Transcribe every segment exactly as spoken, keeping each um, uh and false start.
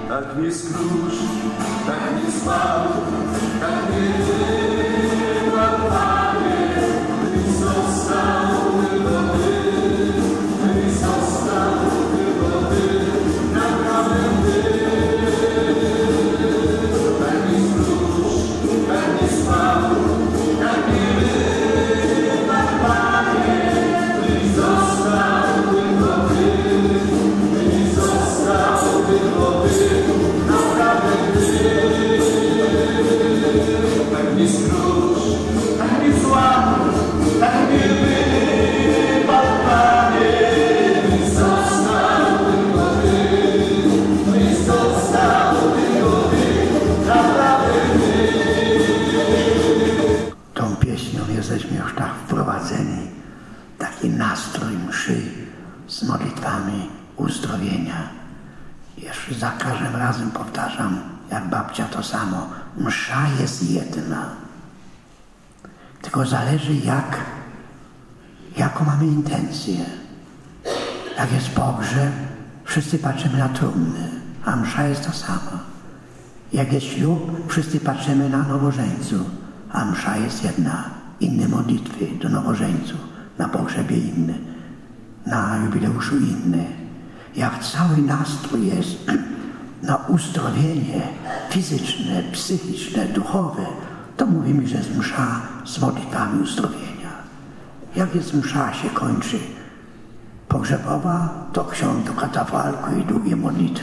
tak mnie skróci, tak mnie zbaw, tak mnie wybaw, Panie, Ty został tylko Ty, Ty został tylko Ty, naprawdę Ty. Tak mnie skróci, tak mnie zbaw, tak mnie wybaw, Panie, Ty został tylko Ty, Ty został tylko Ty, naprawdę Ty. Tak mnie skróć, tak mnie złam, tak mnie wybaw, Panie, Ty został tylko Ty, Ty został tylko Ty, naprawdę Ty. Tą pieśnią jesteśmy już tak wprowadzeni, taki nastrój mszy z modlitwami uzdrowienia. Jeszcze za każdym razem powtarzam, jak babcia to samo, msza jest jedna. Tylko zależy jak, jaką mamy intencję. Jak jest pogrzeb, wszyscy patrzymy na trumny, a msza jest ta sama. Jak jest ślub, wszyscy patrzymy na nowożeńców, a msza jest jedna. Inne modlitwy do nowożeńców, na pogrzebie inne, na jubileuszu inne. Jak cały nastrój jest na uzdrowienie fizyczne, psychiczne, duchowe, to mówimy, że jest msza z modlitwami uzdrowienia. Jak jest msza się kończy pogrzebowa, to ksiądz do katafalku i długie modlitwy.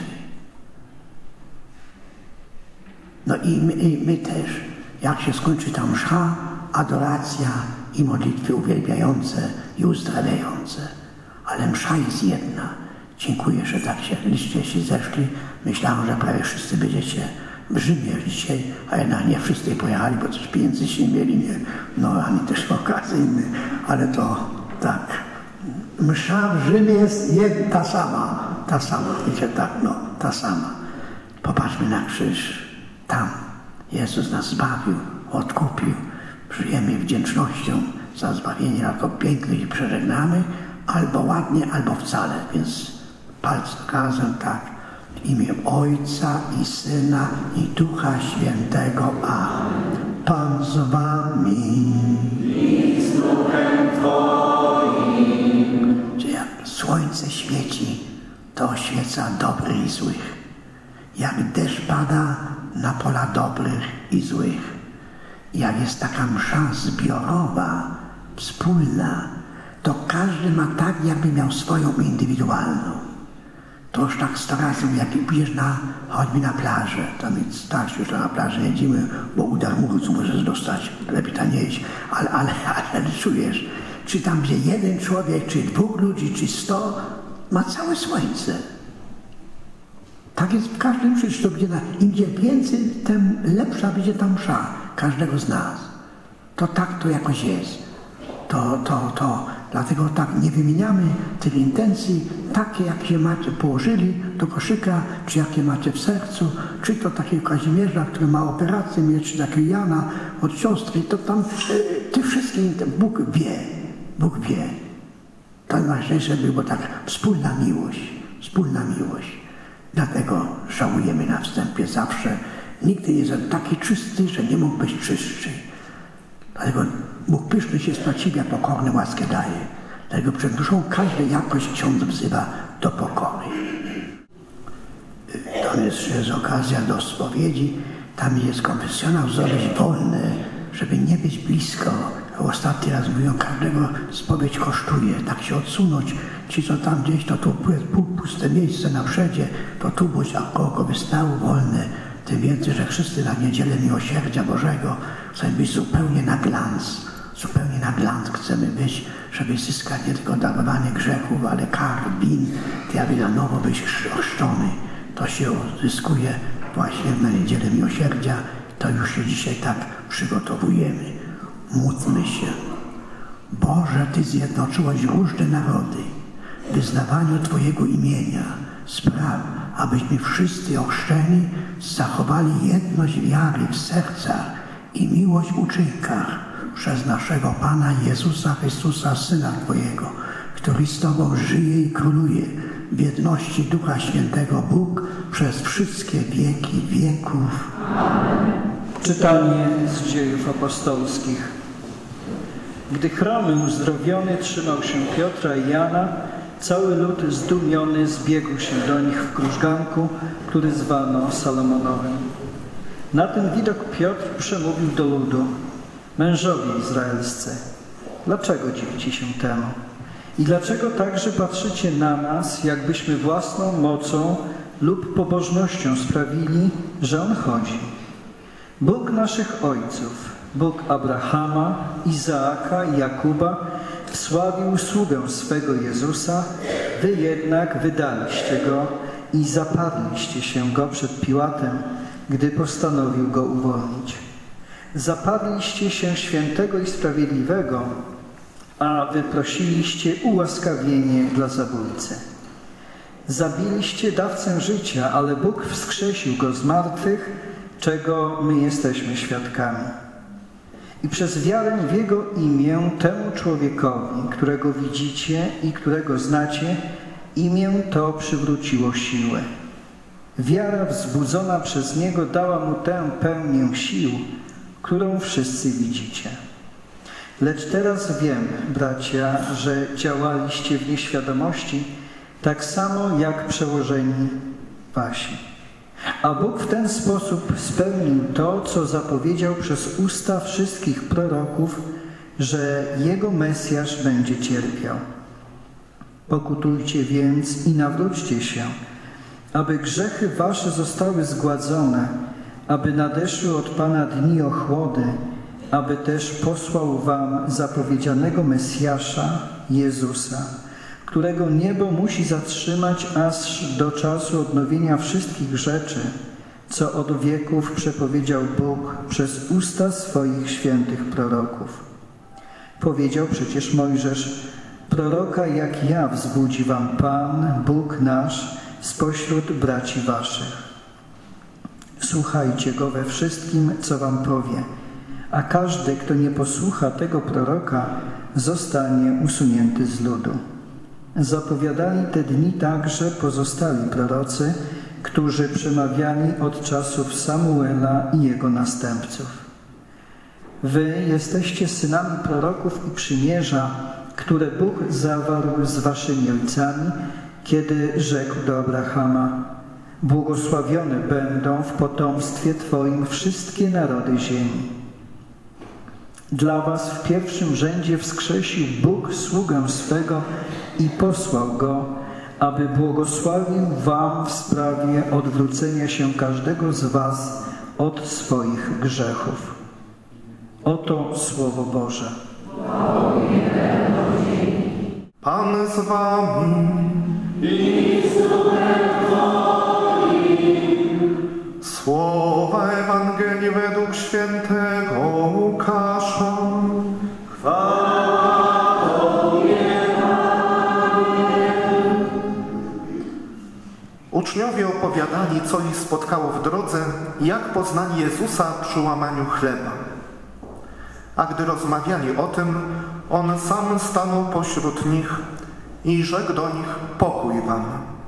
No i my, i my też, jak się skończy ta msza, adoracja i modlitwy uwielbiające i uzdrawiające. Ale msza jest jedna. Dziękuję, że tak się licznie się zeszli. Myślałem, że prawie wszyscy będziecie w Rzymie dzisiaj, a jednak nie wszyscy pojechali, bo też pieniędzy się nie mieli, nie, no ani też okazyjny, ale to tak. Msza w Rzymie jest jedna, ta sama, ta sama, wiecie, tak, no, ta sama. Popatrzmy na krzyż, tam Jezus nas zbawił, odkupił, żyjemy wdzięcznością za zbawienie, jako pięknie i przeżegnamy, albo ładnie, albo wcale, więc palce razem tak, w imię Ojca i Syna i Ducha Świętego. Amen. Pan z wami. I z duchem Twoim. Że jak słońce świeci, to oświeca dobrych i złych. Jak deszcz pada na pola dobrych i złych. Jak jest taka msza zbiorowa, wspólna, to każdy ma tak, jakby miał swoją indywidualną. To już tak sto razy, jak pójdziesz na, choćby na plażę, to mi starszy już na plażę jedziemy, bo udar mózgu możesz dostać, lepiej tam nie iść, ale, ale, ale czujesz, czy tam gdzie jeden człowiek, czy dwóch ludzi, czy sto, ma całe słońce. Tak jest w każdym życiu, im gdzie więcej, tym lepsza będzie ta msza każdego z nas. To tak to jakoś jest. To, to, to, dlatego tak nie wymieniamy tych intencji, takie jakie macie położyli do koszyka, czy jakie macie w sercu, czy to takiego Kazimierza, który ma operację mieć, czy takiego Jana od siostry, to tam e, te wszystkie, Bóg wie, Bóg wie. To najważniejsze było tak wspólna miłość, wspólna miłość. Dlatego żałujemy na wstępie zawsze, nigdy nie jest taki czysty, że nie mógł być czystszy. Dlatego Bóg pyszny się spłaciwia, pokorny łaskę daje. Dlatego przed duszą każdej jakość ksiądz wzywa do pokory. To jest, jest okazja do spowiedzi. Tam jest konfesjonał, zrobić wolny, żeby nie być blisko. Ostatni raz mówią, każdego spowiedź kosztuje. Tak się odsunąć. Ci, co tam gdzieś, to tu jest puste miejsce na wszędzie, to tu bądź kogo wystało wolne. Tym więcej, że wszyscy na niedzielę Miłosierdzia Bożego chcemy być zupełnie na glans. Zupełnie na glans chcemy być, żeby zyskać nie tylko darowanie grzechów, ale kar, win, ty aby na nowo być chrzczony. To się zyskuje właśnie na niedzielę Miłosierdzia. To już się dzisiaj tak przygotowujemy. Módlmy się. Boże, Ty zjednoczyłeś różne narody w wyznawaniu Twojego imienia. Spraw, abyśmy wszyscy ochrzczeni zachowali jedność wiary w sercach i miłość w uczynkach przez naszego Pana Jezusa Chrystusa, Syna Twojego, który z Tobą żyje i króluje w jedności Ducha Świętego Bóg przez wszystkie wieki wieków. Amen. Czytanie z Dziejów Apostolskich. Gdy chromy uzdrowiony trzymał się Piotra i Jana, cały lud zdumiony zbiegł się do nich w krużganku, który zwano Salomonowym. Na ten widok Piotr przemówił do ludu: mężowie izraelscy, dlaczego dziwicie się temu? I dlaczego także patrzycie na nas, jakbyśmy własną mocą lub pobożnością sprawili, że On chodzi? Bóg naszych ojców, Bóg Abrahama, Izaaka i Jakuba, wsławił sługę swego Jezusa, wy jednak wydaliście Go i zapadliście się Go przed Piłatem, gdy postanowił Go uwolnić. Zapadliście się świętego i sprawiedliwego, a wyprosiliście ułaskawienie dla zabójcy. Zabiliście dawcę życia, ale Bóg wskrzesił Go z martwych, czego my jesteśmy świadkami. I przez wiarę w Jego imię temu człowiekowi, którego widzicie i którego znacie, imię to przywróciło siłę. Wiara wzbudzona przez Niego dała Mu tę pełnię sił, którą wszyscy widzicie. Lecz teraz wiem, bracia, że działaliście w nieświadomości, tak samo jak przełożeni wasi. A Bóg w ten sposób spełnił to, co zapowiedział przez usta wszystkich proroków, że Jego Mesjasz będzie cierpiał. Pokutujcie więc i nawróćcie się, aby grzechy wasze zostały zgładzone, aby nadeszły od Pana dni ochłody, aby też posłał wam zapowiedzianego Mesjasza, Jezusa, którego niebo musi zatrzymać aż do czasu odnowienia wszystkich rzeczy, co od wieków przepowiedział Bóg przez usta swoich świętych proroków. Powiedział przecież Mojżesz: proroka jak ja wzbudzi wam Pan, Bóg nasz, spośród braci waszych. Słuchajcie Go we wszystkim, co wam powie, a każdy, kto nie posłucha tego proroka, zostanie usunięty z ludu. Zapowiadali te dni także pozostali prorocy, którzy przemawiali od czasów Samuela i jego następców. Wy jesteście synami proroków i przymierza, które Bóg zawarł z waszymi ojcami, kiedy rzekł do Abrahama: błogosławione będą w potomstwie Twoim wszystkie narody ziemi. Dla was w pierwszym rzędzie wskrzesił Bóg sługę swego i posłał Go, aby błogosławił wam w sprawie odwrócenia się każdego z was od swoich grzechów. Oto Słowo Boże. Pan z wami i z duchem Twoim. Słowa Ewangelii według świętego Łukasza. Chwała Tobie, Panie. Uczniowie opowiadali, co ich spotkało w drodze, jak poznali Jezusa przy łamaniu chleba. A gdy rozmawiali o tym, On sam stanął pośród nich i rzekł do nich: pokój wam.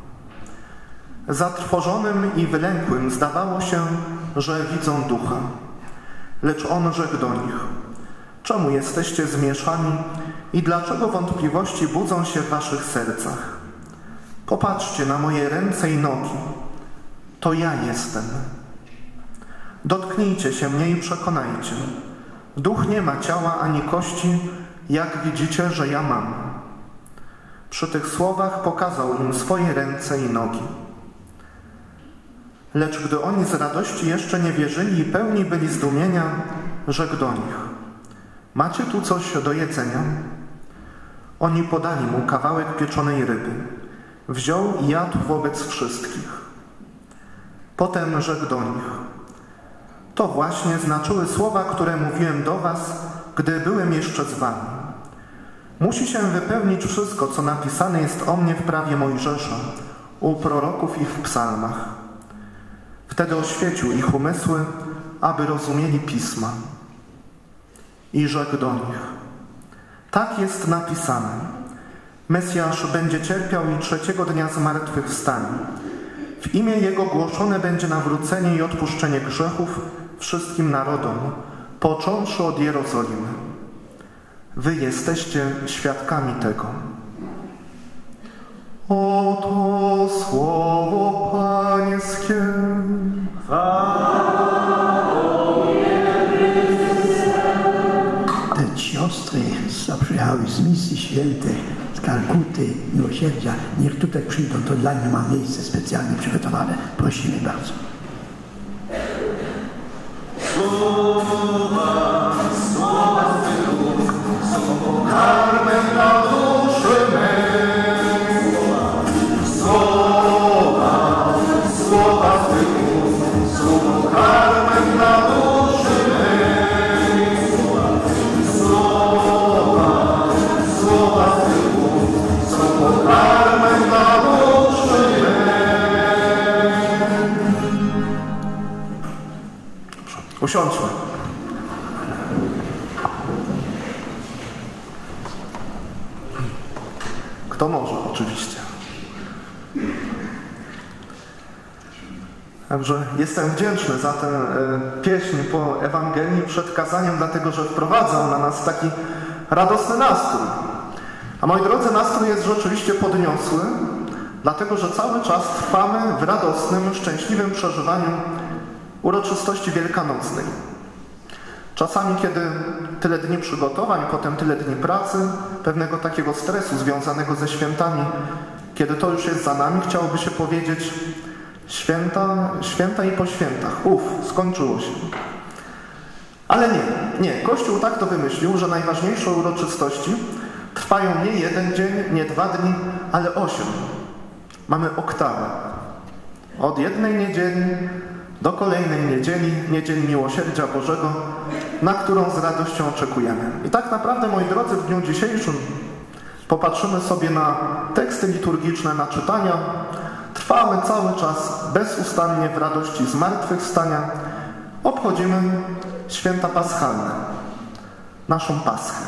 Zatrwożonym i wylękłym zdawało się, że widzą ducha. Lecz On rzekł do nich: czemu jesteście zmieszani i dlaczego wątpliwości budzą się w waszych sercach? Popatrzcie na moje ręce i nogi. To ja jestem. Dotknijcie się mnie i przekonajcie. Duch nie ma ciała ani kości, jak widzicie, że ja mam. Przy tych słowach pokazał im swoje ręce i nogi. Lecz gdy oni z radości jeszcze nie wierzyli i pełni byli zdumienia, rzekł do nich: macie tu coś do jedzenia? Oni podali mu kawałek pieczonej ryby. Wziął i jadł wobec wszystkich. Potem rzekł do nich: to właśnie znaczyły słowa, które mówiłem do was, gdy byłem jeszcze z wami. Musi się wypełnić wszystko, co napisane jest o mnie w prawie Mojżesza, u proroków i w psalmach. Wtedy oświecił ich umysły, aby rozumieli Pisma. I rzekł do nich: tak jest napisane: Mesjasz będzie cierpiał i trzeciego dnia zmartwychwstanie. W imię Jego głoszone będzie nawrócenie i odpuszczenie grzechów wszystkim narodom, począwszy od Jerozolimy. Wy jesteście świadkami tego. Oto słowo Pańskie. Te siostry, co przyjechały z misji świętej, z Kalkuty, Miłosierdzia, niech tutaj przyjdą, to dla nich ma miejsce specjalnie przygotowane. Prosimy bardzo. Słowa, słowa Twych, słowo karmem na duszy mej. Słowa, słowa Twych, słowo karmem na duszy mej. Słowa, słowa Twych, słowo karmem na duszy mej. Usiądźmy. Kto może, oczywiście. Także jestem wdzięczny za tę e, pieśń po Ewangelii przed kazaniem, dlatego że wprowadzał na nas taki radosny nastrój. A moi drodzy, nastrój jest rzeczywiście podniosły, dlatego że cały czas trwamy w radosnym, szczęśliwym przeżywaniu uroczystości wielkanocnej. Czasami, kiedy tyle dni przygotowań, potem tyle dni pracy, pewnego takiego stresu związanego ze świętami, kiedy to już jest za nami, chciałoby się powiedzieć święta, święta i po świętach. Uf, skończyło się. Ale nie, nie. Kościół tak to wymyślił, że najważniejsze uroczystości trwają nie jeden dzień, nie dwa dni, ale osiem. Mamy oktawę. Od jednej niedzieli do kolejnej niedzieli, niedzieli Miłosierdzia Bożego, na którą z radością oczekujemy. I tak naprawdę, moi drodzy, w dniu dzisiejszym popatrzymy sobie na teksty liturgiczne, na czytania. Trwamy cały czas bezustannie w radości zmartwychwstania. Obchodzimy święta paschalne, naszą Paschę.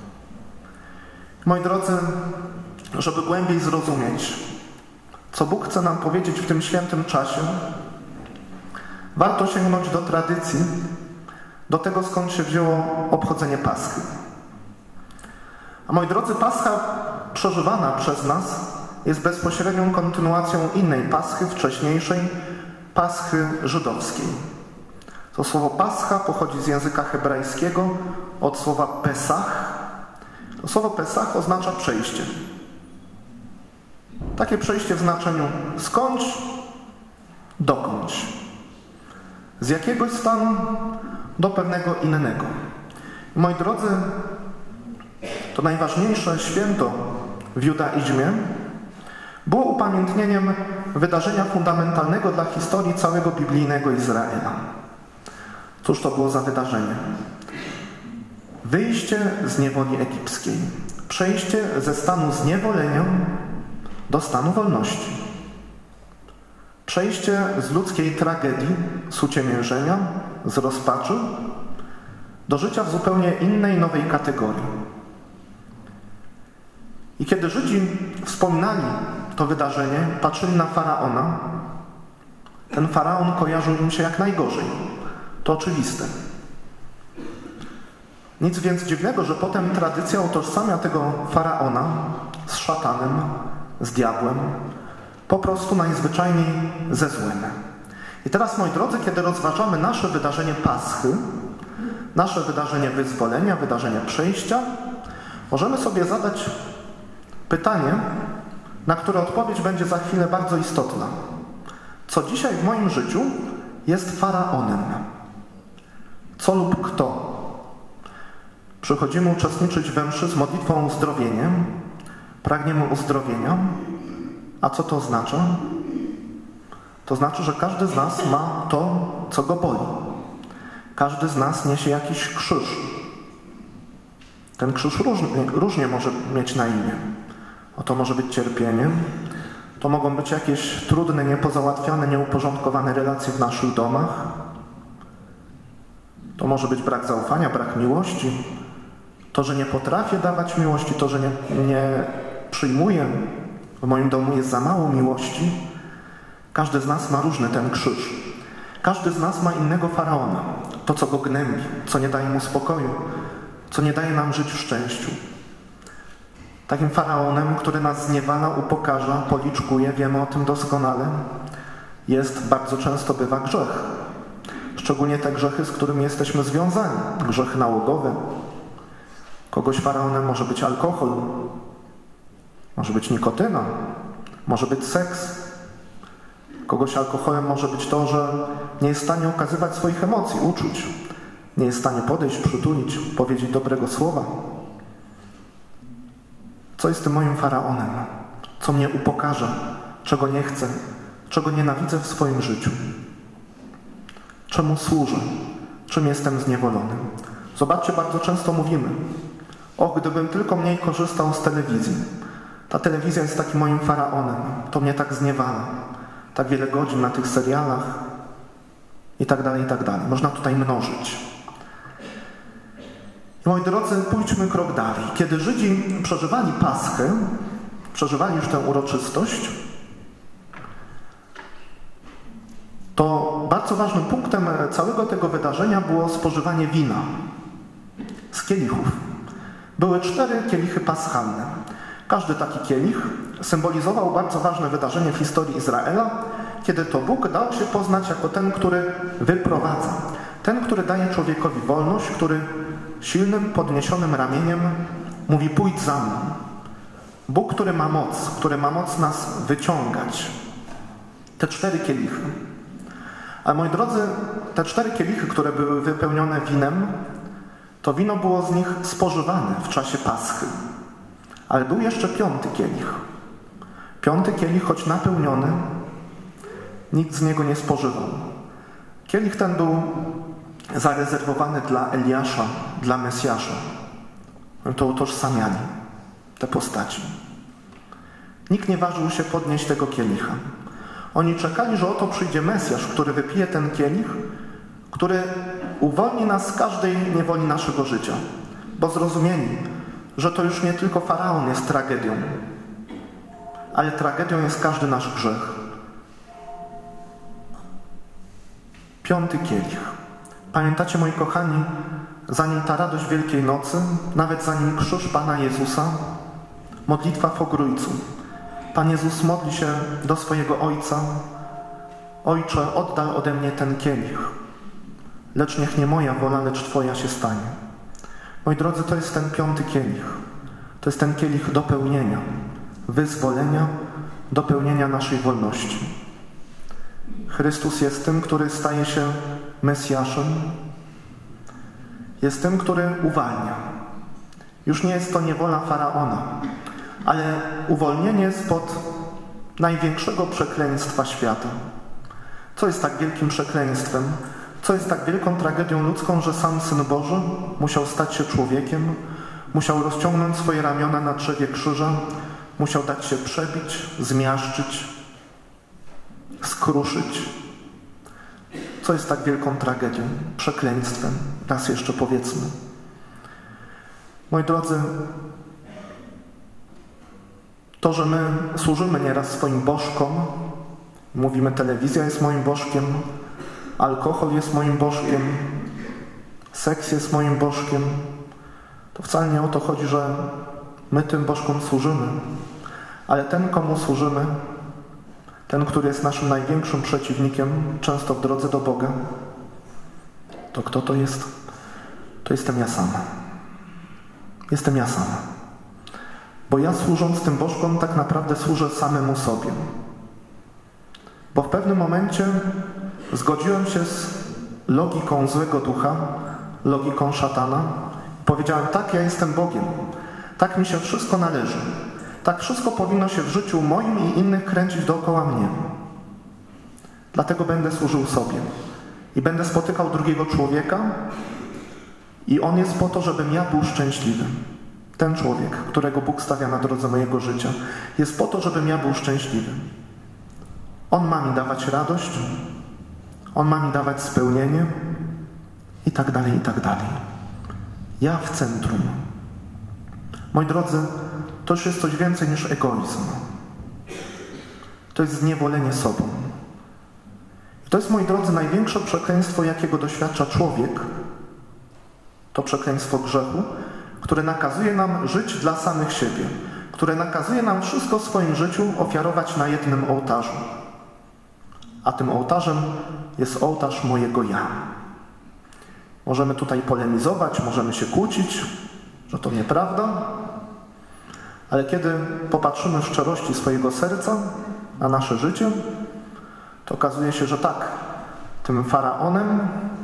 Moi drodzy, żeby głębiej zrozumieć, co Bóg chce nam powiedzieć w tym świętym czasie, warto sięgnąć do tradycji, do tego, skąd się wzięło obchodzenie Paschy. A moi drodzy, Pascha przeżywana przez nas jest bezpośrednią kontynuacją innej Paschy, wcześniejszej Paschy żydowskiej. To słowo Pascha pochodzi z języka hebrajskiego od słowa Pesach. To słowo Pesach oznacza przejście. Takie przejście w znaczeniu skądś, dokądś. Z jakiegoś stanu do pewnego innego. Moi drodzy, to najważniejsze święto w judaizmie było upamiętnieniem wydarzenia fundamentalnego dla historii całego biblijnego Izraela. Cóż to było za wydarzenie? Wyjście z niewoli egipskiej. Przejście ze stanu zniewolenia do stanu wolności. Przejście z ludzkiej tragedii, z uciemiężenia, z rozpaczy do życia w zupełnie innej, nowej kategorii. I kiedy Żydzi wspominali to wydarzenie, patrzyli na Faraona, ten Faraon kojarzył im się jak najgorzej. To oczywiste. Nic więc dziwnego, że potem tradycja utożsamia tego Faraona z szatanem, z diabłem, po prostu najzwyczajniej ze złem. I teraz, moi drodzy, kiedy rozważamy nasze wydarzenie Paschy, nasze wydarzenie wyzwolenia, wydarzenie przejścia, możemy sobie zadać pytanie, na które odpowiedź będzie za chwilę bardzo istotna. Co dzisiaj w moim życiu jest Faraonem? Co lub kto? Przychodzimy uczestniczyć we mszy z modlitwą o uzdrowienie, pragniemy uzdrowienia. A co to oznacza? To znaczy, że każdy z nas ma to, co go boli. Każdy z nas niesie jakiś krzyż. Ten krzyż różnie, różnie może mieć na imię. O, to może być cierpienie, to mogą być jakieś trudne, niepozałatwiane, nieuporządkowane relacje w naszych domach. To może być brak zaufania, brak miłości. To, że nie potrafię dawać miłości, to, że nie, nie przyjmuję, w moim domu jest za mało miłości, każdy z nas ma różny ten krzyż. Każdy z nas ma innego faraona. To, co go gnębi, co nie daje mu spokoju, co nie daje nam żyć w szczęściu. Takim faraonem, który nas zniewala, upokarza, policzkuje, wiemy o tym doskonale, jest bardzo często bywa grzech. Szczególnie te grzechy, z którymi jesteśmy związani. Grzechy nałogowe. Kogoś faraonem może być alkohol, może być nikotyna, może być seks. Kogoś alkoholem może być to, że nie jest w stanie okazywać swoich emocji, uczuć. Nie jest w stanie podejść, przytulić, powiedzieć dobrego słowa. Co jest tym moim faraonem? Co mnie upokarza? Czego nie chcę? Czego nienawidzę w swoim życiu? Czemu służę? Czym jestem zniewolony? Zobaczcie, bardzo często mówimy: o, gdybym tylko mniej korzystał z telewizji. Ta telewizja jest takim moim faraonem. To mnie tak zniewala. Tak wiele godzin na tych serialach i tak dalej, i tak dalej. Można tutaj mnożyć. I moi drodzy, pójdźmy krok dalej. Kiedy Żydzi przeżywali Paschę, przeżywali już tę uroczystość, to bardzo ważnym punktem całego tego wydarzenia było spożywanie wina z kielichów. Były cztery kielichy paschalne. Każdy taki kielich symbolizował bardzo ważne wydarzenie w historii Izraela, kiedy to Bóg dał się poznać jako ten, który wyprowadza. Ten, który daje człowiekowi wolność, który silnym, podniesionym ramieniem mówi: pójdź za mną. Bóg, który ma moc, który ma moc nas wyciągać. Te cztery kielichy. Ale moi drodzy, te cztery kielichy, które były wypełnione winem, to wino było z nich spożywane w czasie Paschy. Ale był jeszcze piąty kielich. Piąty kielich, choć napełniony, nikt z niego nie spożywał. Kielich ten był zarezerwowany dla Eliasza, dla Mesjasza. To utożsamiali te postaci. Nikt nie ważył się podnieść tego kielicha. Oni czekali, że oto przyjdzie Mesjasz, który wypije ten kielich, który uwolni nas z każdej niewoli naszego życia. Bo zrozumieli, że to już nie tylko Faraon jest tragedią, ale tragedią jest każdy nasz grzech. Piąty kielich. Pamiętacie, moi kochani, zanim ta radość Wielkiej Nocy, nawet zanim krzyż Pana Jezusa, modlitwa w Ogrójcu. Pan Jezus modli się do swojego Ojca: Ojcze, oddal ode mnie ten kielich, lecz niech nie moja wola, lecz Twoja się stanie. Moi drodzy, to jest ten piąty kielich. To jest ten kielich dopełnienia, wyzwolenia, dopełnienia naszej wolności. Chrystus jest tym, który staje się Mesjaszem. Jest tym, który uwalnia. Już nie jest to niewola Faraona, ale uwolnienie spod największego przekleństwa świata. Co jest tak wielkim przekleństwem? Co jest tak wielką tragedią ludzką, że sam Syn Boży musiał stać się człowiekiem, musiał rozciągnąć swoje ramiona na drzewie krzyża, musiał dać się przebić, zmiażdżyć, skruszyć. Co jest tak wielką tragedią, przekleństwem? Raz jeszcze powiedzmy. Moi drodzy, to, że my służymy nieraz swoim bożkom, mówimy: telewizja jest moim bożkiem, alkohol jest moim bożkiem, seks jest moim bożkiem, to wcale nie o to chodzi, że my tym bożkom służymy, ale ten, komu służymy, ten, który jest naszym największym przeciwnikiem, często w drodze do Boga, to kto to jest? To jestem ja sama. Jestem ja sama. Bo ja, służąc tym bożkom, tak naprawdę służę samemu sobie. Bo w pewnym momencie zgodziłem się z logiką złego ducha, logiką szatana. Powiedziałem: tak, ja jestem Bogiem. Tak mi się wszystko należy. Tak wszystko powinno się w życiu moim i innych kręcić dookoła mnie. Dlatego będę służył sobie. I będę spotykał drugiego człowieka i on jest po to, żebym ja był szczęśliwy. Ten człowiek, którego Bóg stawia na drodze mojego życia, jest po to, żebym ja był szczęśliwy. On ma mi dawać radość, on ma mi dawać spełnienie i tak dalej, i tak dalej. Ja w centrum. Moi drodzy, to już jest coś więcej niż egoizm. To jest zniewolenie sobą. I to jest, moi drodzy, największe przekleństwo, jakiego doświadcza człowiek. To przekleństwo grzechu, które nakazuje nam żyć dla samych siebie, które nakazuje nam wszystko w swoim życiu ofiarować na jednym ołtarzu. A tym ołtarzem jest ołtarz mojego ja. Możemy tutaj polemizować, możemy się kłócić, że to nieprawda, ale kiedy popatrzymy w szczerości swojego serca na nasze życie, to okazuje się, że tak, tym faraonem,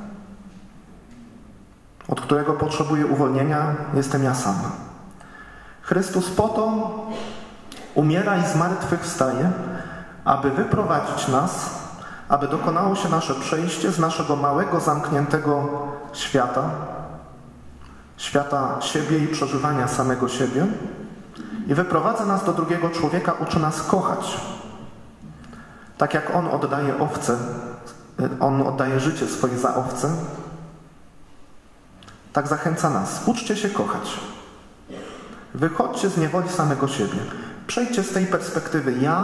od którego potrzebuję uwolnienia, jestem ja sam. Chrystus po to umiera i zmartwychwstaje, aby wyprowadzić nas, aby dokonało się nasze przejście z naszego małego, zamkniętego świata, świata siebie i przeżywania samego siebie, i wyprowadza nas do drugiego człowieka, uczy nas kochać. Tak jak On oddaje owce, On oddaje życie swoje za owce, tak zachęca nas. Uczcie się kochać. Wychodźcie z niewoli samego siebie. Przejdźcie z tej perspektywy ja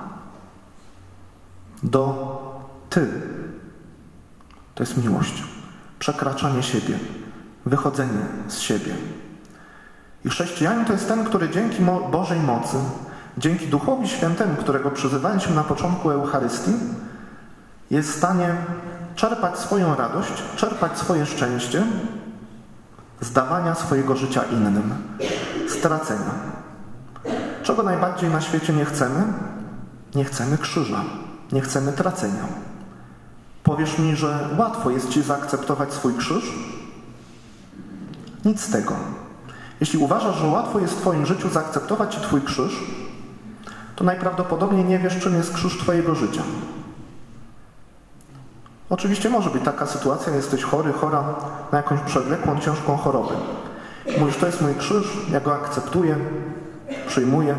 do ty. To jest miłość. Przekraczanie siebie. Wychodzenie z siebie. I chrześcijanin to jest ten, który dzięki Bożej mocy, dzięki Duchowi Świętemu, którego przyzywaliśmy na początku Eucharystii, jest w stanie czerpać swoją radość, czerpać swoje szczęście z dawania swojego życia innym, stracenia. Czego najbardziej na świecie nie chcemy? Nie chcemy krzyża, nie chcemy tracenia. Powiesz mi, że łatwo jest ci zaakceptować swój krzyż? Nic z tego. Jeśli uważasz, że łatwo jest w twoim życiu zaakceptować ci twój krzyż, to najprawdopodobniej nie wiesz, czym jest krzyż twojego życia. Oczywiście może być taka sytuacja, jesteś chory, chora na jakąś przewlekłą, ciężką chorobę. Mówisz, to jest mój krzyż, ja go akceptuję, przyjmuję.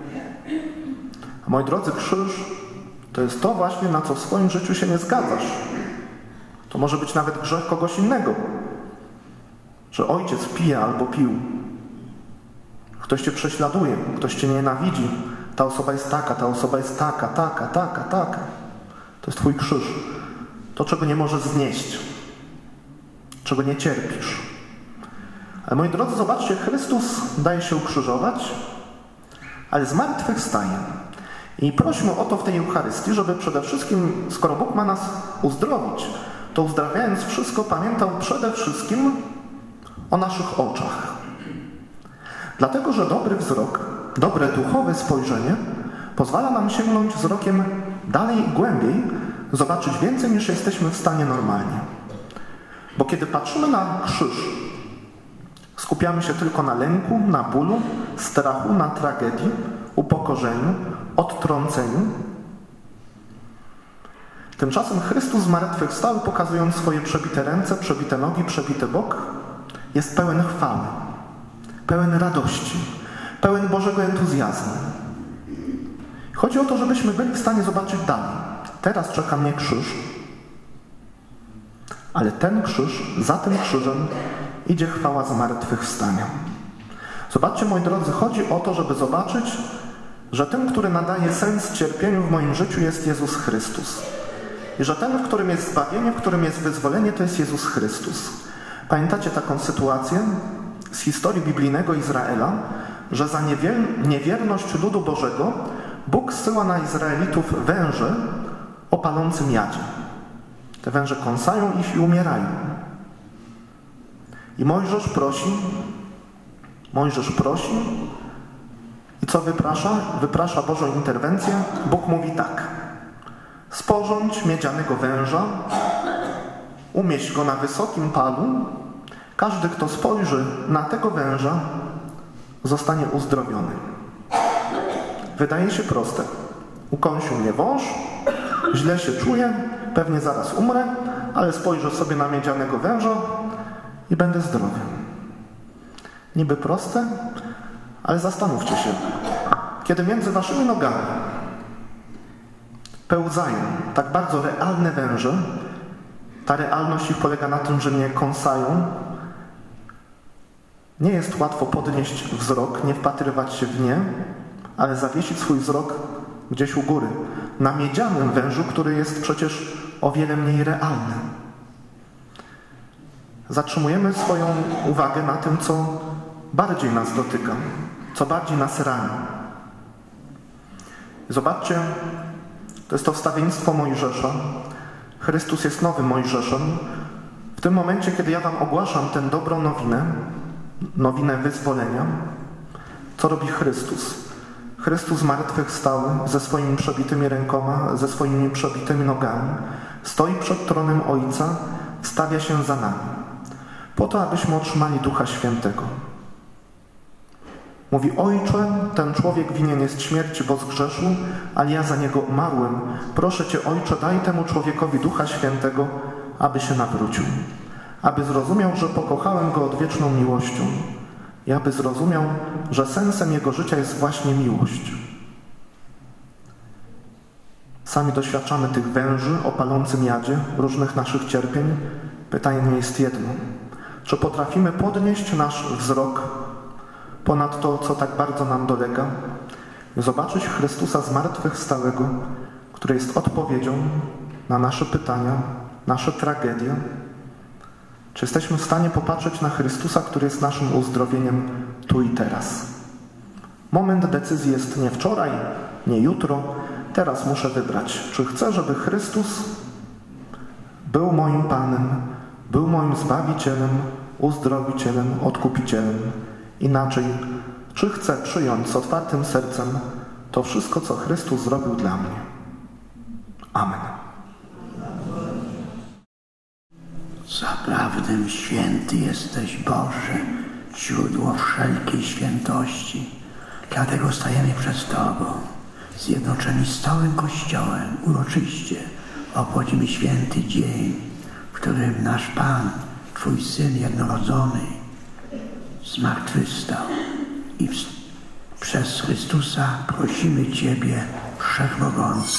A moi drodzy, krzyż to jest to właśnie, na co w swoim życiu się nie zgadzasz. To może być nawet grzech kogoś innego. Że ojciec pije albo pił. Ktoś cię prześladuje, ktoś cię nienawidzi. Ta osoba jest taka, ta osoba jest taka, taka, taka, taka. To jest twój krzyż. To, czego nie możesz znieść. Czego nie cierpisz. Ale moi drodzy, zobaczcie, Chrystus daje się ukrzyżować, ale zmartwychwstaje. I prośmy o to w tej Eucharystii, żeby przede wszystkim, skoro Bóg ma nas uzdrowić, to uzdrawiając wszystko, pamiętał przede wszystkim o naszych oczach. Dlatego, że dobry wzrok, dobre duchowe spojrzenie pozwala nam sięgnąć wzrokiem dalej i głębiej, zobaczyć więcej, niż jesteśmy w stanie normalnie. Bo kiedy patrzymy na krzyż, skupiamy się tylko na lęku, na bólu, strachu, na tragedii, upokorzeniu, odtrąceniu. Tymczasem Chrystus zmartwychwstały, pokazując swoje przebite ręce, przebite nogi, przebity bok, jest pełen chwały, pełen radości, pełen Bożego entuzjazmu. Chodzi o to, żebyśmy byli w stanie zobaczyć dalej. Teraz czeka mnie krzyż, ale ten krzyż, za tym krzyżem idzie chwała zmartwychwstania. Zobaczcie, moi drodzy, chodzi o to, żeby zobaczyć, że tym, który nadaje sens cierpieniu w moim życiu, jest Jezus Chrystus. I że ten, w którym jest zbawienie, w którym jest wyzwolenie, to jest Jezus Chrystus. Pamiętacie taką sytuację z historii biblijnego Izraela, że za niewier- niewierność ludu Bożego Bóg zsyła na Izraelitów węże o palącym jadzie. Te węże kąsają ich i umierają. I Mojżesz prosi, Mojżesz prosi i co wyprasza? Wyprasza Bożą interwencję. Bóg mówi tak: sporządź miedzianego węża, umieść go na wysokim palu, każdy, kto spojrzy na tego węża, zostanie uzdrowiony. Wydaje się proste. Ukąsił mnie wąż, źle się czuję, pewnie zaraz umrę, ale spojrzę sobie na miedzianego węża i będę zdrowy. Niby proste, ale zastanówcie się. Kiedy między waszymi nogami pełzają tak bardzo realne węże, ta realność ich polega na tym, że mnie kąsają, Nie jest łatwo podnieść wzrok, nie wpatrywać się w nie, ale zawiesić swój wzrok gdzieś u góry, na miedzianym wężu, który jest przecież o wiele mniej realny. Zatrzymujemy swoją uwagę na tym, co bardziej nas dotyka, co bardziej nas rani. Zobaczcie, to jest to wstawiennictwo Mojżesza. Chrystus jest nowym Mojżeszem. W tym momencie, kiedy ja wam ogłaszam tę dobrą nowinę, nowinę wyzwolenia, co robi Chrystus? Chrystus zmartwychwstał ze swoimi przebitymi rękoma, ze swoimi przebitymi nogami, stoi przed tronem Ojca, stawia się za nami, po to, abyśmy otrzymali Ducha Świętego. Mówi: Ojcze, ten człowiek winien jest śmierci, bo zgrzeszył, ale ja za niego umarłem. Proszę Cię, Ojcze, daj temu człowiekowi Ducha Świętego, aby się nawrócił, aby zrozumiał, że pokochałem go odwieczną miłością i aby zrozumiał, że sensem jego życia jest właśnie miłość. Sami doświadczamy tych węży o palącym jadzie, różnych naszych cierpień. Pytanie jest jedno: czy potrafimy podnieść nasz wzrok ponad to, co tak bardzo nam dolega, zobaczyć Chrystusa zmartwychwstałego, który jest odpowiedzią na nasze pytania, nasze tragedie? Czy jesteśmy w stanie popatrzeć na Chrystusa, który jest naszym uzdrowieniem tu i teraz? Moment decyzji jest nie wczoraj, nie jutro. Teraz muszę wybrać, czy chcę, żeby Chrystus był moim Panem, był moim Zbawicielem, Uzdrowicielem, Odkupicielem. Inaczej, czy chcę przyjąć z otwartym sercem to wszystko, co Chrystus zrobił dla mnie. Amen. Zaprawdę święty jesteś, Boże, źródło wszelkiej świętości. Dlatego stajemy przed Tobą, zjednoczeni z całym Kościołem, uroczyście obchodzimy święty dzień, w którym nasz Pan, Twój Syn jednorodzony, zmartwychwstał i w, przez Chrystusa prosimy Ciebie, Wszechmogący.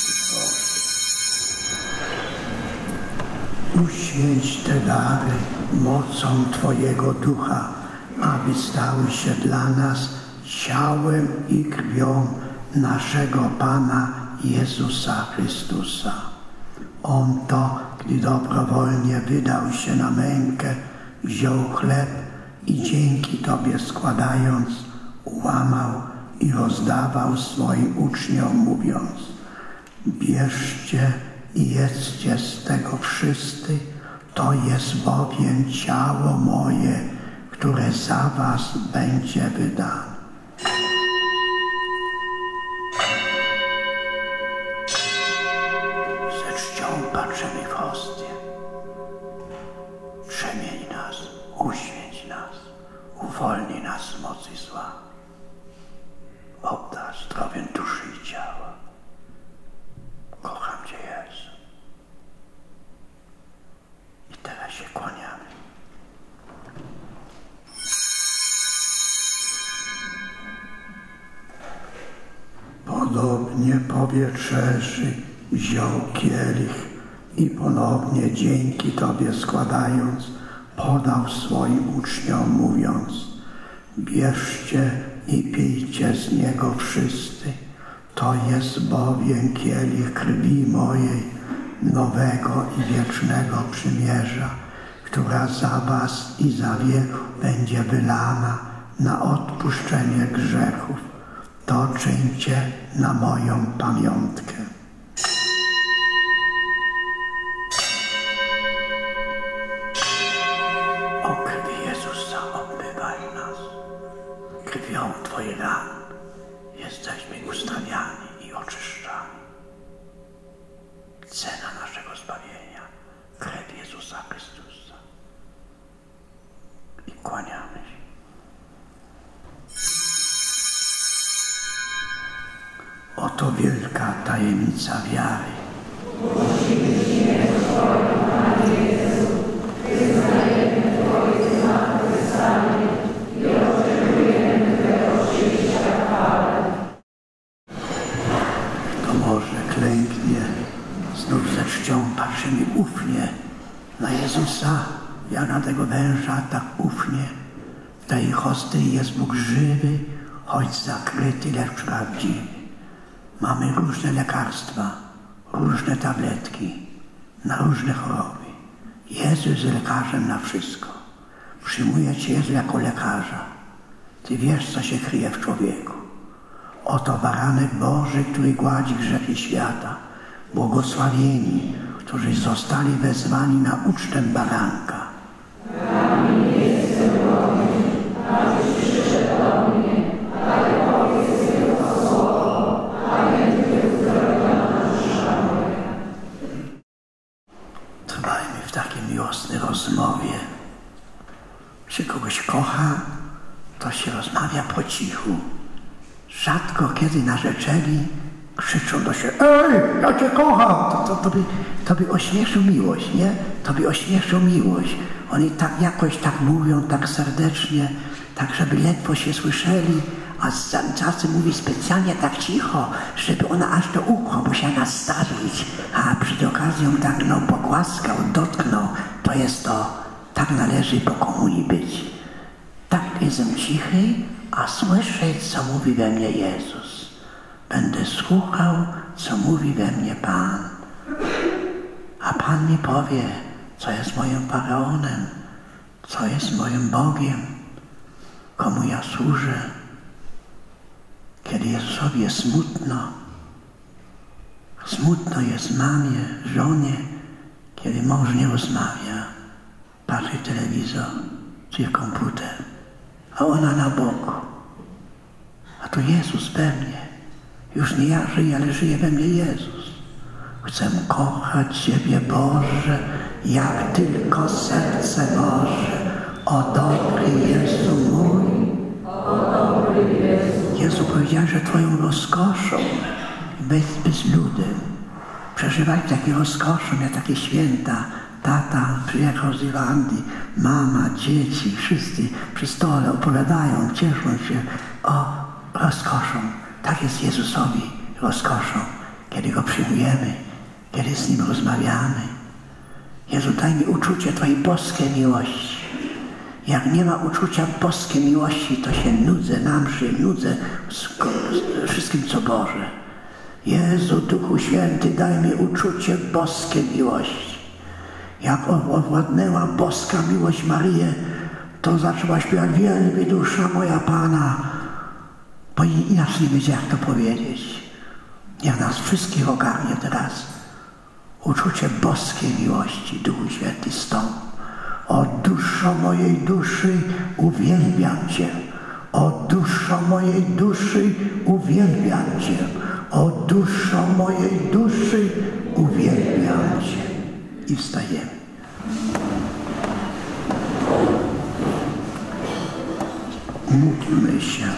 Uświęć te dary mocą Twojego Ducha, aby stały się dla nas ciałem i krwią naszego Pana Jezusa Chrystusa. On to, gdy dobrowolnie wydał się na mękę, wziął chleb i dzięki Tobie składając, ułamał i rozdawał swoim uczniom, mówiąc: bierzcie i jedzcie z tego wszyscy, to jest bowiem ciało moje, które za was będzie wydane. Ze czcią patrzymy w hostię. Przemień nas, uświęć nas, uwolnij nas z mocy zła. Obdarz zdrowiem duszy i ciała. Kocham Cię, Jezu. I teraz się kłaniamy. Podobnie po wieczerzy wziął kielich i ponownie dzięki Tobie składając, podał swoim uczniom, mówiąc: bierzcie i pijcie z niego wszyscy. To jest bowiem kielich krwi mojej, nowego i wiecznego przymierza, która za was i za wielu będzie wylana na odpuszczenie grzechów. To czyńcie na moją pamiątkę. O krwi Jezusa obmywaj nas. Krwią Twoich ran jesteśmy ustawiani i oczyszczani. Cena naszego zbawienia, krew Jezusa Chrystusa. I kłaniamy się. Oto wielka tajemnica wiary. Głosimy Cię, Panie Jezu, wyznajemy Twoje zmartwychwstanie i oczekujemy Twego przyjścia w chwale. Kto może klęknie, znów ze czcią patrzymy ufnie na Jezusa, jak na tego węża, tak ufnie W tej hostii jest Bóg żywy, choć zakryty, lecz prawdziwy. Mamy różne lekarstwa, różne tabletki na różne choroby. Jezus jest lekarzem na wszystko. Przyjmuję Cię, Jezu, jako lekarza. Ty wiesz, co się kryje w człowieku. Oto baranek Boży, który gładzi grzechy świata. Błogosławieni, którzy zostali wezwani na ucztę baranka. Trwajmy w takiej miłosnej rozmowie. Czy kogoś kocha, to się rozmawia po cichu. Rzadko kiedy narzeczeni krzyczą do siebie: ej, ja Cię kocham! To, to, to, by, to by ośmieszył miłość, nie? To by ośmieszył miłość. Oni tak jakoś tak mówią, tak serdecznie, tak żeby ledwo się słyszeli, a cacy mówi specjalnie tak cicho, żeby ona aż do ucha musiała nastawić, a przy okazji ją tak no pogłaskał, dotknął. To jest to, tak należy po komunii być. Tak jestem cichy, a słyszę, co mówi we mnie Jezus. Będę słuchał, co mówi we mnie Pan. A Pan mi powie, co jest moim Faraonem, co jest moim Bogiem, komu ja służę. Kiedy Jezusowi jest smutno, smutno jest mamie, żonie, kiedy mąż nie rozmawia, patrzy telewizor czy komputer, a ona na boku. A to Jezus we mnie. Już nie ja żyję, ale żyje we mnie Jezus. Chcę kochać Ciebie, Boże, jak tylko serce może. O dobry Jezu mój. O dobry Jezu. Jezu powiedział, że Twoją rozkoszą bez, bez ludem. Przeżywać takie rozkoszą, jak takie święta. Tata przyjechał z Irlandii, mama, dzieci, wszyscy przy stole opowiadają, cieszą się o rozkoszą. Tak jest Jezusowi rozkoszą, kiedy Go przyjmujemy, kiedy z Nim rozmawiamy. Jezu, daj mi uczucie Twojej boskiej miłości. Jak nie ma uczucia boskiej miłości, to się nudzę na mszy, nudzę z, z wszystkim, co Boże. Jezu, Duchu Święty, daj mi uczucie boskiej miłości. Jak owładnęła boska miłość Maryję, to zaczęła śpiewać: wielbi dusza moja Pana. Bo inaczej nie wiedział, jak to powiedzieć. Niech nas wszystkich ogarnie teraz uczucie boskiej miłości. Duchu Święty, stąd. O duszo mojej duszy, uwielbiam Cię. O duszo mojej duszy, uwielbiam Cię. O duszo mojej duszy, uwielbiam Cię. I wstajemy. Módlmy się.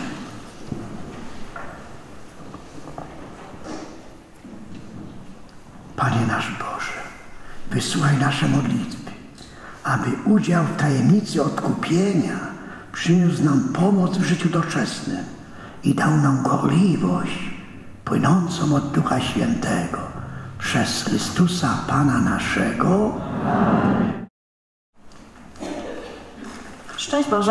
Panie nasz Boże, wysłuchaj nasze modlitwy, aby udział w tajemnicy odkupienia przyniósł nam pomoc w życiu doczesnym i dał nam gorliwość płynącą od Ducha Świętego przez Chrystusa Pana naszego. Szczęść Boże.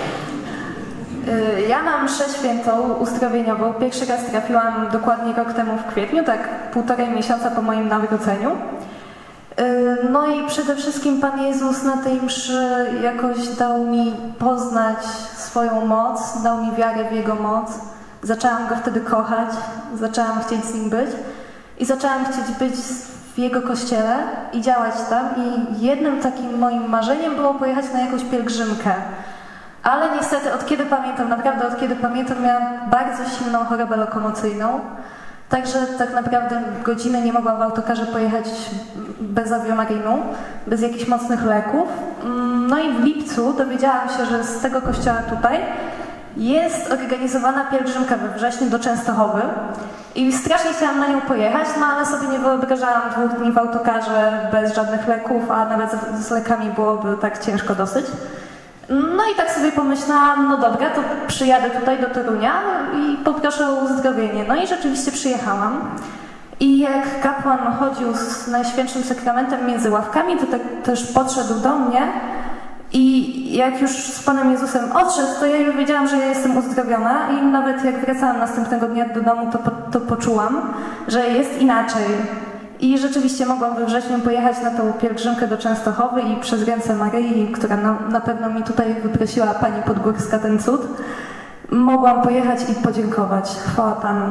Ja na mszę świętą uzdrowieniową pierwszy raz trafiłam dokładnie rok temu w kwietniu, tak półtorej miesiąca po moim nawróceniu. No i przede wszystkim Pan Jezus na tej mszy jakoś dał mi poznać swoją moc, dał mi wiarę w Jego moc. Zaczęłam Go wtedy kochać, zaczęłam chcieć z Nim być i zaczęłam chcieć być w Jego kościele i działać tam. I jednym takim moim marzeniem było pojechać na jakąś pielgrzymkę. Ale niestety od kiedy pamiętam, naprawdę od kiedy pamiętam, miałam bardzo silną chorobę lokomocyjną. Także tak naprawdę godzinę nie mogłam w autokarze pojechać bez awiamarinu, bez jakichś mocnych leków. No i w lipcu dowiedziałam się, że z tego kościoła tutaj jest organizowana pielgrzymka we wrześniu do Częstochowy. I strasznie chciałam na nią pojechać, no ale sobie nie wyobrażałam dwóch dni w autokarze bez żadnych leków, a nawet z, z lekami byłoby tak ciężko dosyć. No i tak sobie pomyślałam, no dobra, to przyjadę tutaj do Torunia i poproszę o uzdrowienie. No i rzeczywiście przyjechałam. I jak kapłan chodził z Najświętszym Sakramentem między ławkami, to tak też podszedł do mnie I jak już z Panem Jezusem odszedł, to ja już wiedziałam, że ja jestem uzdrowiona i nawet jak wracałam następnego dnia do domu, to, to poczułam, że jest inaczej. I rzeczywiście mogłam we wrześniu pojechać na tą pielgrzymkę do Częstochowy i przez ręce Maryi, która na, na pewno mi tutaj wyprosiła Pani Podgórska ten cud, mogłam pojechać i podziękować. Chwała Panu.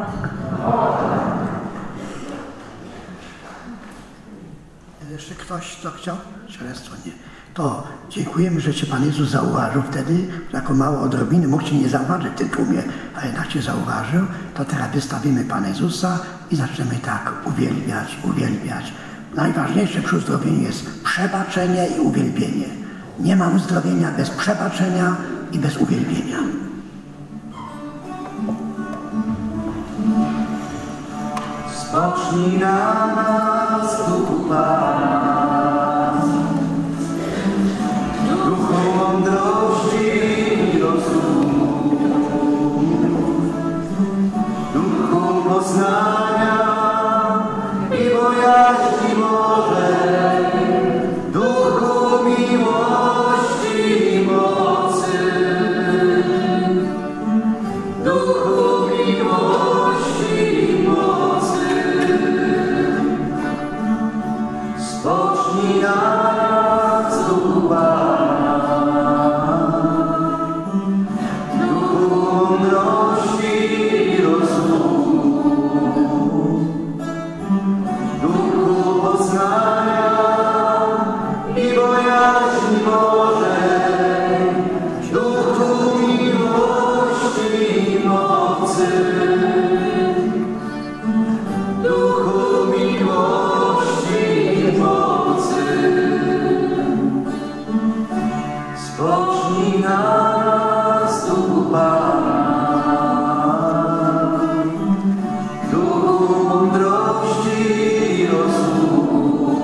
Jeszcze ktoś, kto chciał? Świadectwo nie. To dziękujemy, że Cię Pan Jezus zauważył wtedy, jako mało odrobiny, mógł Cię nie zauważyć w tym tłumie, a jednak Cię zauważył. To teraz wystawimy Pana Jezusa i zaczniemy tak uwielbiać, uwielbiać. Najważniejsze przy uzdrowieniu jest przebaczenie i uwielbienie. Nie ma uzdrowienia bez przebaczenia i bez uwielbienia. Spocznij na nas, Duchu Pana, Duchu mądrości i rozumu, Duchu poznania i bojaźni Bożej, Duchu miłości i mocy, Duchu miłości i mocy. Spocznij na nas, Duchu Pana, Duchu mądrości i rozumu, Duchu poznania i bojaźni Bożej, Duchu miłości i mocy, Duchu miłości i mocy. Spocznij na nas, Duchu Pana, Duchu mądrości i rozumu,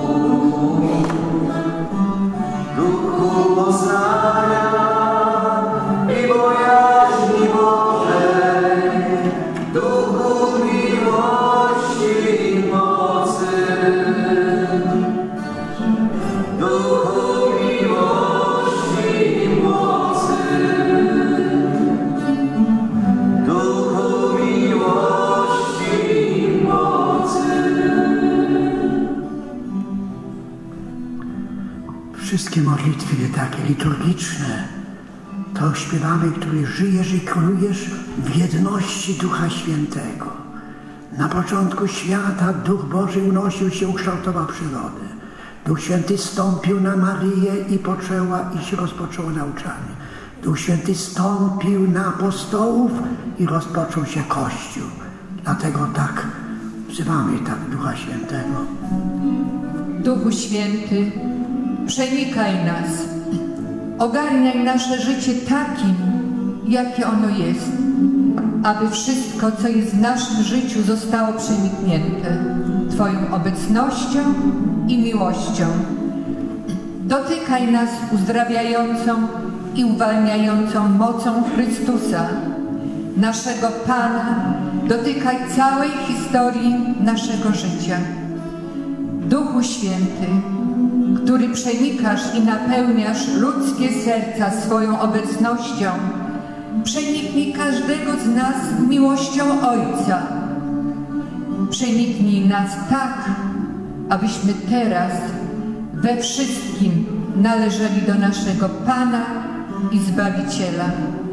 Duchu poznania i bojaźni Bożej, Duchu miłości i mocy, Duchu miłości i mocy, Duchu miłości i mocy. Wszystkie modlitwy takie liturgiczne to śpiewamy, który żyjesz i królujesz w jedności Ducha Świętego. Na początku świata Duch Boży unosił się, ukształtował przyrodę. Duch Święty stąpił na Maryję i poczęła i się rozpoczęło nauczanie. Duch Święty stąpił na apostołów i rozpoczął się Kościół. Dlatego tak wzywamy tak Ducha Świętego. Duchu Święty, przenikaj nas, ogarniaj nasze życie takim, jakie ono jest, aby wszystko, co jest w naszym życiu, zostało przeniknięte Twoją obecnością i miłością. Dotykaj nas uzdrawiającą i uwalniającą mocą Chrystusa, naszego Pana. Dotykaj całej historii naszego życia. Duchu Święty, który przenikasz i napełniasz ludzkie serca swoją obecnością, przeniknij każdego z nas miłością Ojca. Przeniknij nas tak, abyśmy teraz we wszystkim należeli do naszego Pana i Zbawiciela.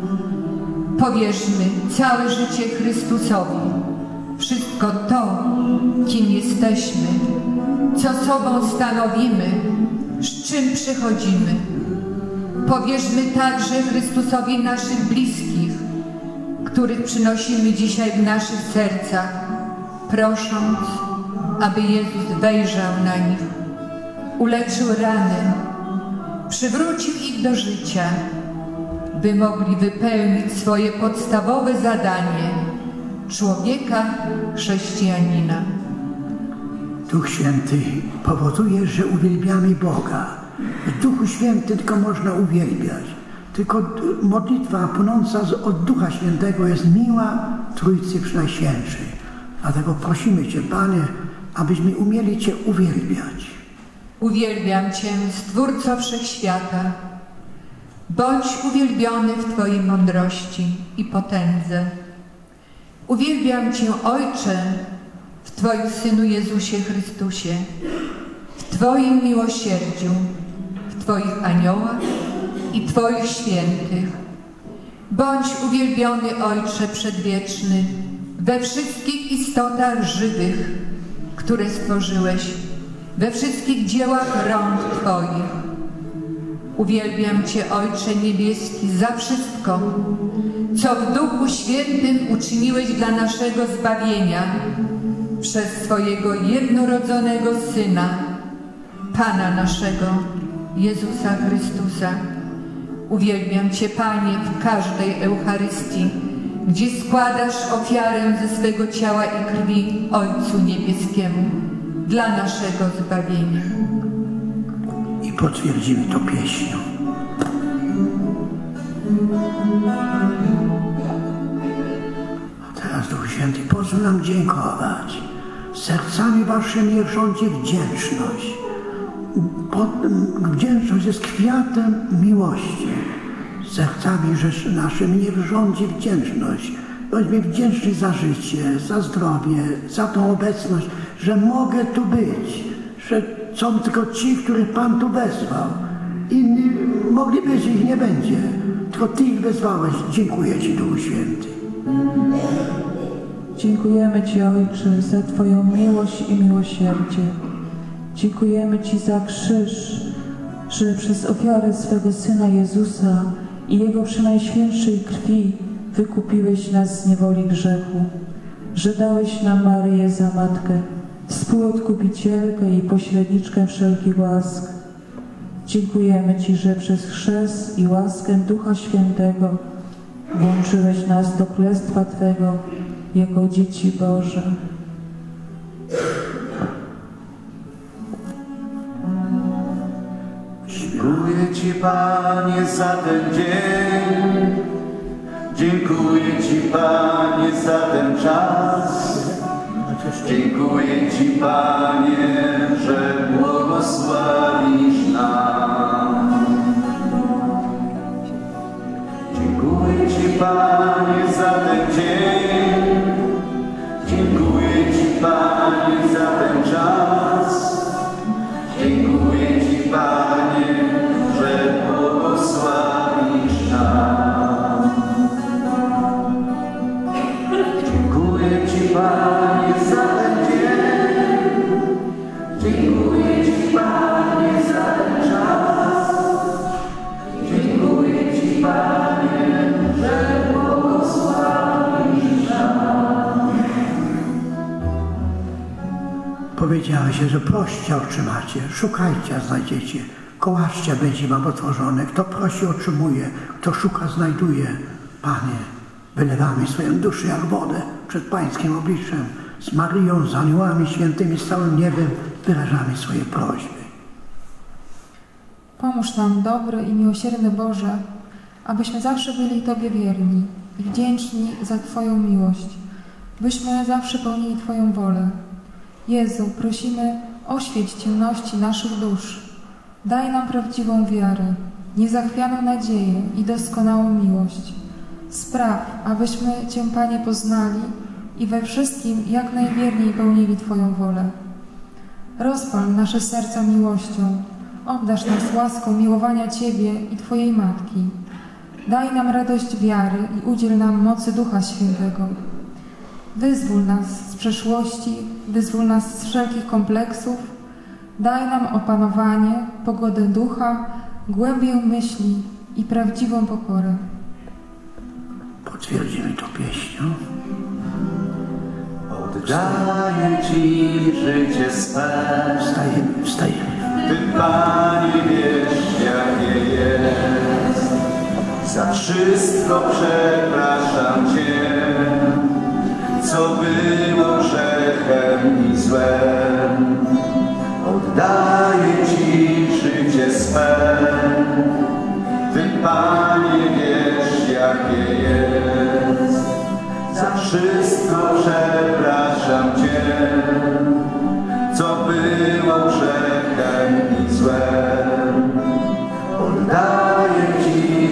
Powierzmy całe życie Chrystusowi, wszystko to, kim jesteśmy, co sobą stanowimy, z czym przychodzimy. Powierzmy także Chrystusowi naszych bliskich, których przynosimy dzisiaj w naszych sercach, prosząc, aby Jezus wejrzał na nich, uleczył rany, przywrócił ich do życia, by mogli wypełnić swoje podstawowe zadanie człowieka, chrześcijanina. Duch Święty powoduje, że uwielbiamy Boga. W Duchu Świętym tylko można uwielbiać. Tylko modlitwa płynąca od Ducha Świętego jest miła Trójcy Przenajświętszej. Dlatego prosimy Cię, Panie, abyśmy umieli Cię uwielbiać. Uwielbiam Cię, Stwórco Wszechświata, Bądź uwielbiony w Twojej mądrości i potędze. Uwielbiam Cię, Ojcze, w Twoim Synu Jezusie Chrystusie, w Twoim miłosierdziu, w Twoich aniołach i Twoich świętych. Bądź uwielbiony, Ojcze Przedwieczny, we wszystkich istotach żywych, które stworzyłeś, we wszystkich dziełach rąk Twoich. Uwielbiam Cię, Ojcze Niebieski, za wszystko, co w Duchu Świętym uczyniłeś dla naszego zbawienia przez swojego jednorodzonego Syna, Pana naszego, Jezusa Chrystusa. Uwielbiam Cię, Panie, w każdej Eucharystii, gdzie składasz ofiarę ze swego ciała i krwi Ojcu Niebieskiemu dla naszego zbawienia. I potwierdzimy to pieśnią. A teraz, Duchu Święty, pozwól nam dziękować. Sercami waszymi niech rządzi wdzięczność. Pod, wdzięczność jest kwiatem miłości. Sercami rzecz naszymi niech rządzi wdzięczność. Bądźmy wdzięczni za życie, za zdrowie, za tą obecność, że mogę tu być, że są tylko ci, których Pan tu wezwał. Inni mogli być, ich nie będzie. Tylko Ty ich wezwałeś. Dziękuję Ci, Duchu Święty. Dziękujemy Ci, Ojcze, za Twoją miłość i miłosierdzie. Dziękujemy Ci za krzyż, że przez ofiarę swego Syna Jezusa i Jego przynajświętszej krwi wykupiłeś nas z niewoli grzechu, że dałeś nam Maryję za Matkę, współodkupicielkę i pośredniczkę wszelkich łask. Dziękujemy Ci, że przez chrzest i łaskę Ducha Świętego włączyłeś nas do królestwa Twego jako dzieci Boże. Dziękuję Ci, Panie, za ten dzień. Dziękuję Ci, Panie, za ten czas. Dziękuję Ci, Panie, że błogosławisz nam. Dziękuję Ci, Panie, za ten dzień. Dziękuję Ci, Panie, za ten czas. Dziękuję Ci, Panie, że błogosławisz nam. Dziękuję Ci, Panie, za ten dzień. Dziękuję Ci, Panie, za ten czas. Dziękuję Ci, Panie, że błogosławisz nam. Powiedziałeś, że proście otrzymacie, szukajcie, a znajdziecie, kołaczcie, będzie wam otworzone. Kto prosi, otrzymuje, kto szuka, znajduje. Panie, wylewamy swoją duszę jak wodę przed Pańskim obliczem. Z Maryją, z aniołami świętymi, z całym niebem wyrażamy swoje prośby. Pomóż nam, dobry i miłosierny Boże, abyśmy zawsze byli Tobie wierni i wdzięczni za Twoją miłość, byśmy zawsze pełnili Twoją wolę. Jezu, prosimy, oświeć ciemności naszych dusz. Daj nam prawdziwą wiarę, niezachwianą nadzieję i doskonałą miłość. Spraw, abyśmy Cię, Panie, poznali i we wszystkim jak najwierniej pełnili Twoją wolę. Rozpal nasze serca miłością, obdarz nas łaską miłowania Ciebie i Twojej Matki. Daj nam radość wiary i udziel nam mocy Ducha Świętego. Wyzwól nas z przeszłości, wyzwól nas z wszelkich kompleksów. Daj nam opanowanie, pogodę ducha, głębię myśli i prawdziwą pokorę. Potwierdzimy to pieśnią. Oddaję Ci życie swe. Wstajemy, wstajemy. Ty, Panie, wiesz, jakie jest. Za wszystko przepraszam Cię, co było grzechem i złem. Oddaję Ci życie swe. Ty, Panie, wiesz, jakie jest. Za wszystko przepraszam Cię, co było grzechem i złem. Oddaję Ci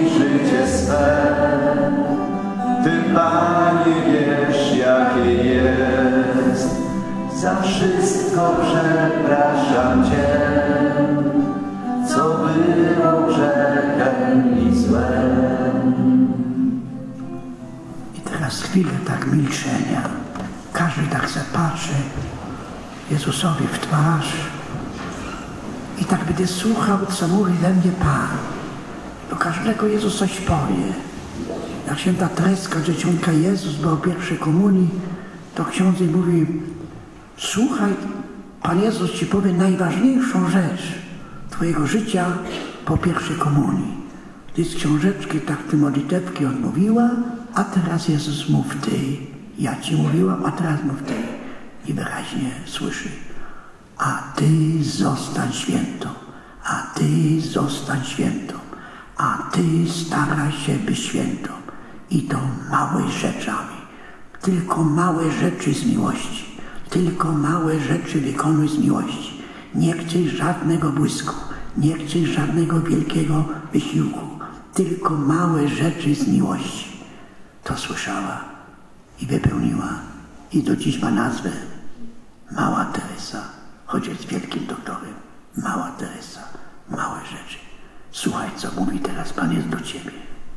chwilę tak milczenia. Każdy tak se patrzy Jezusowi w twarz i tak będzie słuchał, co mówi we mnie Pan. Do każdego Jezus coś powie. Jak święta Tereska, dzieciątka Jezus była w pierwszej komunii, to ksiądz jej mówi: słuchaj, Pan Jezus ci powie najważniejszą rzecz twojego życia po pierwszej komunii. Ty z książeczki tak ty modlitewki odmówiła, a teraz Jezus mów ty. Ja ci mówiłam, a teraz mów ty. I wyraźnie słyszy: a ty zostań świętą, a ty zostań świętą, a ty staraj się być świętą. I to małymi rzeczami. Tylko małe rzeczy z miłości. Tylko małe rzeczy wykonuj z miłości. Nie chcesz żadnego błysku, nie chcesz żadnego wielkiego wysiłku. Tylko małe rzeczy z miłości. To słyszała i wypełniła. I do dziś ma nazwę Mała Teresa, choć jest wielkim doktorem. Mała Teresa, małe rzeczy. Słuchaj, co mówi teraz Pan jest do ciebie.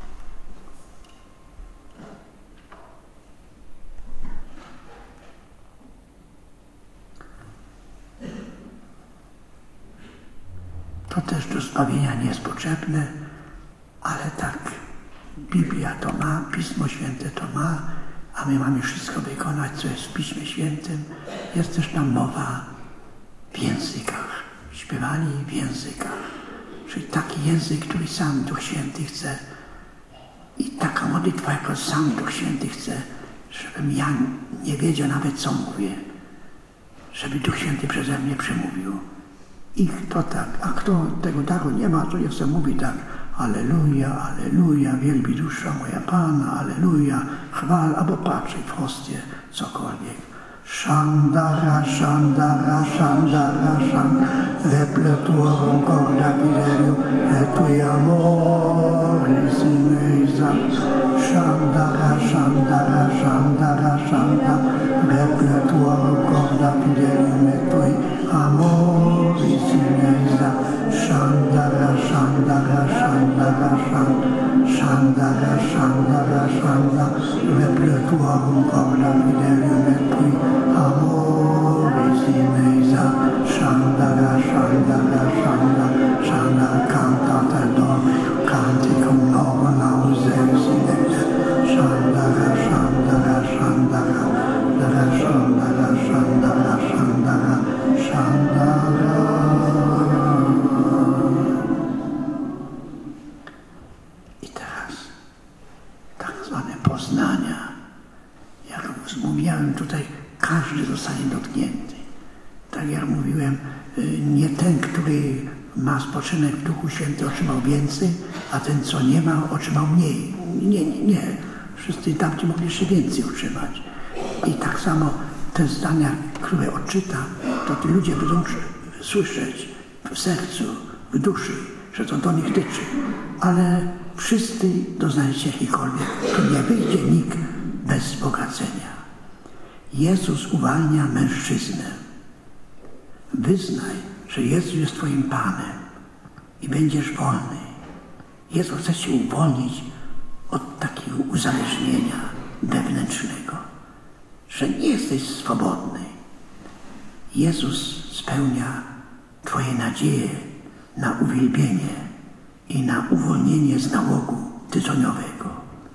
To też do zbawienia nie jest potrzebne, ale tak Biblia to ma, Pismo Święte to ma, a my mamy wszystko wykonać, co jest w Piśmie Świętym. Jest też tam mowa w językach. Śpiewali w językach. Czyli taki język, który sam Duch Święty chce. I taka modlitwa, jako sam Duch Święty chce, żebym ja nie wiedział nawet, co mówię. Żeby Duch Święty przeze mnie przemówił. I kto tak, a kto tego daru nie ma, to niech se mówi tak: Alleluja, Alleluja, wielbi dusza moja Pana, Alleluja, chwal, albo patrzy w hostie, cokolwiek. Szandara, szandara, szandara, szandara, repletuorum corda fidelium, et tui amoris imesa. Szandara, szandara, szandara, szandara, repletuorum corda fidelium, et tui amoris imesa. Szandara, szandara, szandara, szandara, szandara, szandara, repletuorum corda fidelium, et tui amoris imesa. Szandara, szandara, szandara, szandara, cantate Dominus, canticum novum laudemus Dei. Szandara, szandara, szandara, szandara, szandara, szandara, szandara, szandara. I teraz tak zwane poznania. Jak mówiłem tutaj, każdy zostanie dotknięty. Tak jak mówiłem, nie ten, który ma spoczynek w Duchu Świętym, otrzymał więcej, a ten, co nie ma, otrzymał mniej. Nie, nie, nie. Wszyscy tamci mogli jeszcze więcej otrzymać. I tak samo te zdania, które odczyta, to ci ludzie będą słyszeć w sercu, w duszy, że to do nich tyczy. Ale wszyscy doznają się jakikolwiek. Tu nie wyjdzie nikt bez wzbogacenia. Jezus uwalnia mężczyznę. Wyznaj, że Jezus jest twoim Panem i będziesz wolny. Jezus chce cię uwolnić od takiego uzależnienia wewnętrznego, że nie jesteś swobodny. Jezus spełnia twoje nadzieje na uwielbienie i na uwolnienie z nałogu tytoniowego.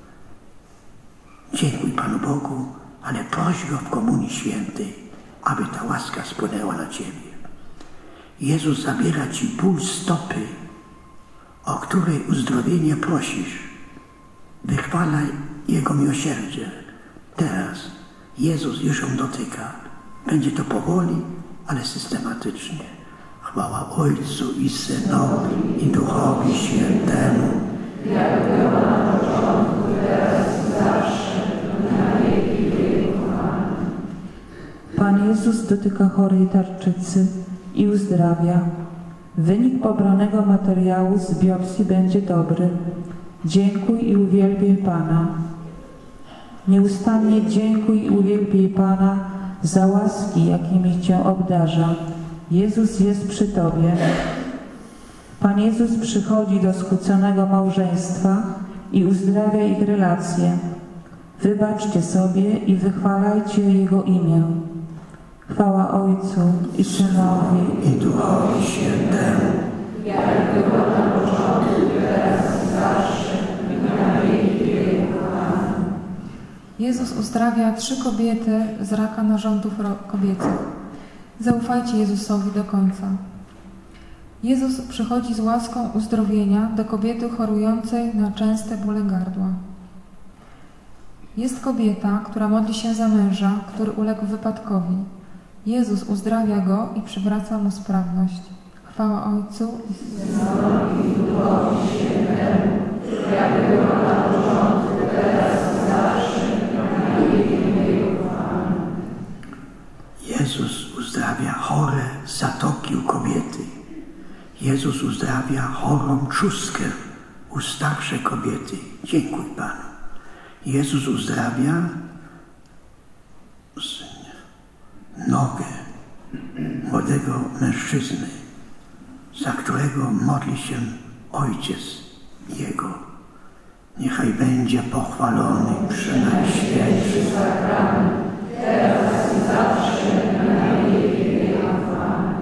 Dziękuj Panu Bogu, ale proś Go w Komunii Świętej, aby ta łaska spłynęła na ciebie. Jezus zabiera ci ból stopy, o której uzdrowienie prosisz. Wychwalaj Jego miłosierdzie. Teraz Jezus już ją dotyka. Będzie to powoli, ale systematycznie. Chwała Ojcu i Synowi i Duchowi Świętemu. Jak była na początku, teraz i zawsze, na wieki wieków. Amen. Pan Jezus dotyka chorej tarczycy i uzdrawia. Wynik pobranego materiału z biopsji będzie dobry. Dziękuj i uwielbiaj Pana. Nieustannie dziękuj i uwielbiaj Pana za łaski, jakimi Cię obdarza. Jezus jest przy Tobie. Pan Jezus przychodzi do skłóconego małżeństwa i uzdrawia ich relacje. Wybaczcie sobie i wychwalajcie Jego imię. Chwała Ojcu i Synowi i Duchowi Świętemu, jak było na początku, teraz i zawsze, i na wieki wieków. Amen. Jezus uzdrawia trzy kobiety z raka narządów kobiecych. Zaufajcie Jezusowi do końca. Jezus przychodzi z łaską uzdrowienia do kobiety chorującej na częste bóle gardła. Jest kobieta, która modli się za męża, który uległ wypadkowi. Jezus uzdrawia go i przywraca mu sprawność. Chwała Ojcu i Synowi i Duchowi Świętemu, jak było na początku, teraz i zawsze, i na wieki wieków. Amen. Jezus uzdrawia chore zatoki u kobiety. Jezus uzdrawia chorą trzustkę u starszej kobiety. Dziękuj Panu. Jezus uzdrawia nogę młodego mężczyzny, za którego modli się Ojciec Jego. Niechaj będzie pochwalony Przenajświętszy sakrament, teraz i zawsze, i na wieki wieków. Amen.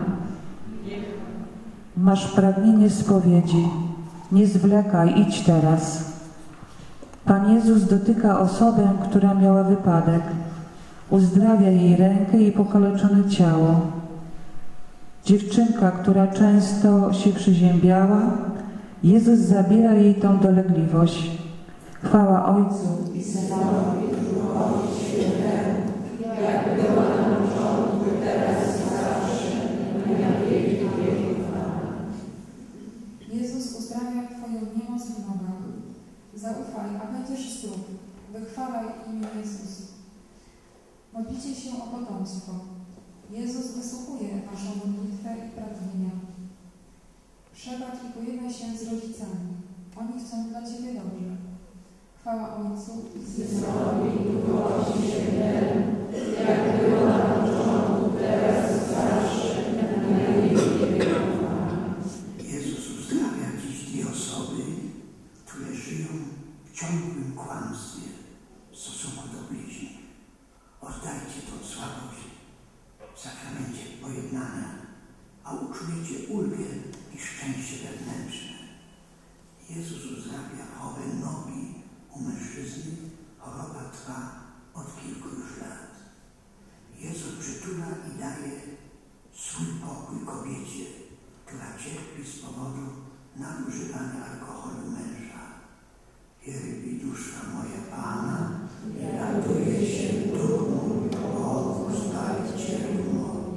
Masz pragnienie spowiedzi. Nie zwlekaj, idź teraz. Pan Jezus dotyka osobę, która miała wypadek. Uzdrawia jej rękę i pokaleczone ciało. Dziewczynka, która często się przyziębiała, Jezus zabiera jej tą dolegliwość. Chwała Ojcu i Synowi i Duchowi Świętemu, jak było na początku, teraz i zawsze, i na wieki wieków. Amen. Jezus uzdrawia Twoją niemoc w nogach. Zaufaj, a będziesz zdrów. Wychwalaj imię Jezus. Modlicie się o potomstwo. Jezus wysłuchuje Waszą modlitwę i pragnienia. Przebacz i pojednaj się z rodzicami. Oni chcą dla Ciebie dobrze. Chwała Ojcu i Synowi i Duchowi Świętemu, jak było na początku, teraz i zawsze, i na wieki wieków. Amen. Jezus uzdrawia dziś dwie osoby, które żyją w ciągłym kłamstwie w stosunku do bliźnich. Oddajcie tą słabość w sakramencie pojednania, a uczujecie ulgę i szczęście wewnętrzne. Jezus uzdrawia chore nogi u mężczyzny. Choroba trwa od kilku już lat. Jezus przytula i daje swój pokój kobiecie, która cierpi z powodu nadużywania alkoholu męża. Wielbi dusza moja Pana, i raduje się duch mój, Bogu Zbawicielu mój.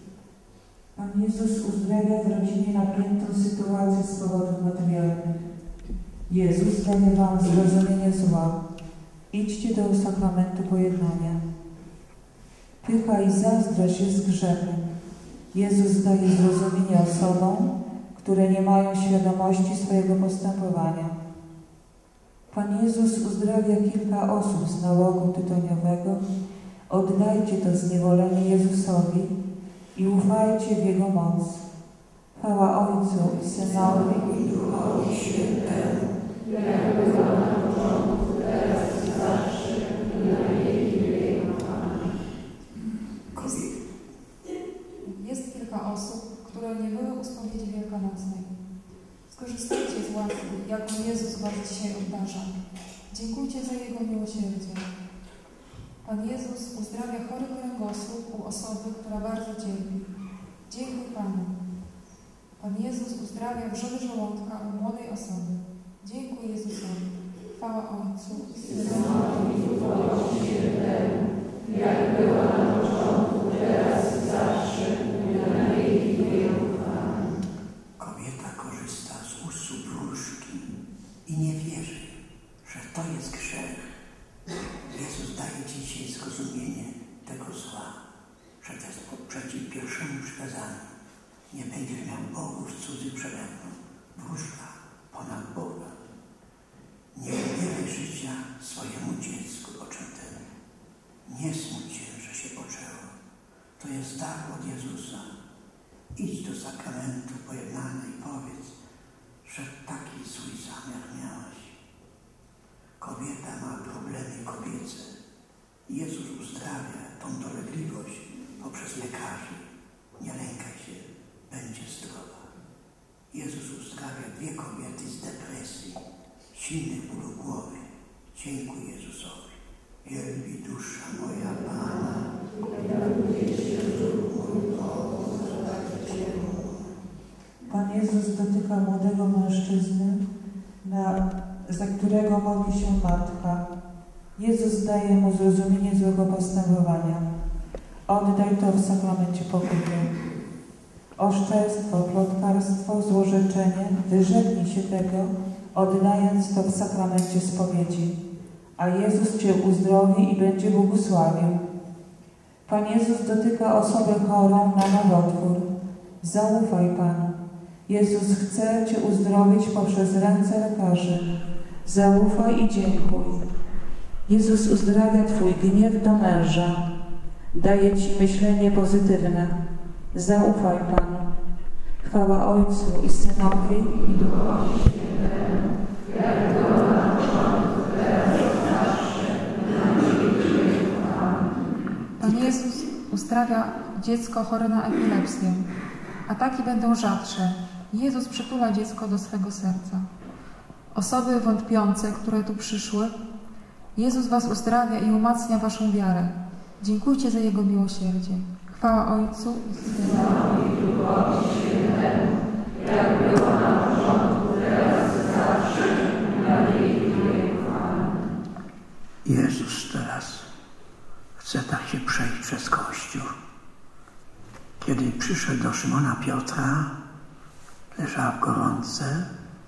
Pan Jezus uzdrawia w rodzinie napiętą sytuację z powodów materialnych. Jezus daje wam zrozumienie zła. Idźcie do sakramentu pojednania. Pycha i zazdrość jest grzechem. Jezus daje zrozumienie osobom, które nie mają świadomości swojego postępowania. Pan Jezus uzdrawia kilka osób z nałogu tytoniowego. Oddajcie to zniewolenie Jezusowi i ufajcie w Jego moc. Chwała Ojcu i Synowi i Duchowi Świętemu, jak było na początku, teraz i zawsze, i na wieki wieków. Amen. Jest kilka osób, które nie były u spowiedzi wielkanocnej. Skorzystajcie z łaski, jaką Jezus Was dzisiaj obdarza. Dziękujcie za Jego miłosierdzie. Pan Jezus uzdrawia chory kręgosłup u osoby, która bardzo cierpi. Dziękuj Panu. Pan Jezus uzdrawia wrzody żołądka u młodej osoby. Dziękuj Jezusowi. Chwała Ojcu i Synowi i Duchowi Świętemu, jak było na początku, teraz i zawsze, i na wieki wieków. Amen. Kobieta korzysta z usług wróżki i nie wierzy, że to jest grzech. Jezus daje Ci dzisiaj zrozumienie tego zła, że to jest przeciw pierwszemu przykazaniu. Nie będziesz miał bogów cudzych przede mną. Wróżka ponad Boga. Nie odbieraj życia swojemu dziecku poczętemu. Nie smuć się, że się poczęło. To jest dar od Jezusa. Idź do sakramentu pojednania i powiedz, że taki swój zamiar miałaś. Kobieta ma problemy kobiece. Jezus uzdrawia dwie kobiety z depresji, silnych bólu głowy. Dziękuję Jezusowi. Wielbi dusza moja Pana. Pan Jezus dotyka młodego mężczyzny, na, za którego modli się matka. Jezus daje mu zrozumienie złego postępowania. Oddaj to w sakramencie pokuty. Oszczerstwo, plotkarstwo, złorzeczenie, wyrzeknij się tego, oddając to w sakramencie spowiedzi. A Jezus Cię uzdrowi i będzie błogosławił. Pan Jezus dotyka osobę chorą na nowotwór. Zaufaj Panu. Jezus chce Cię uzdrowić poprzez ręce lekarzy. Zaufaj i dziękuj. Jezus uzdrawia Twój gniew do męża. Daje Ci myślenie pozytywne. Zaufaj Panu. Chwała Ojcu i Synowi i Duchowi Świętemu, jak było na początku, teraz i zawsze, na wieki wieków. Amen. Pan Jezus uzdrawia dziecko chore na epilepsję. Ataki będą rzadsze. Jezus przytula dziecko do swego serca. Osoby wątpiące, które tu przyszły, Jezus was uzdrawia i umacnia waszą wiarę. Dziękujcie za Jego miłosierdzie. Chwała Ojcu i Synowi i Duchowi Świętemu, jak było na początku, teraz i zawsze, na wieki wieków. Amen. Jezus teraz chce tak się przejść przez Kościół. Kiedy przyszedł do Szymona Piotra, leżała w gorączce.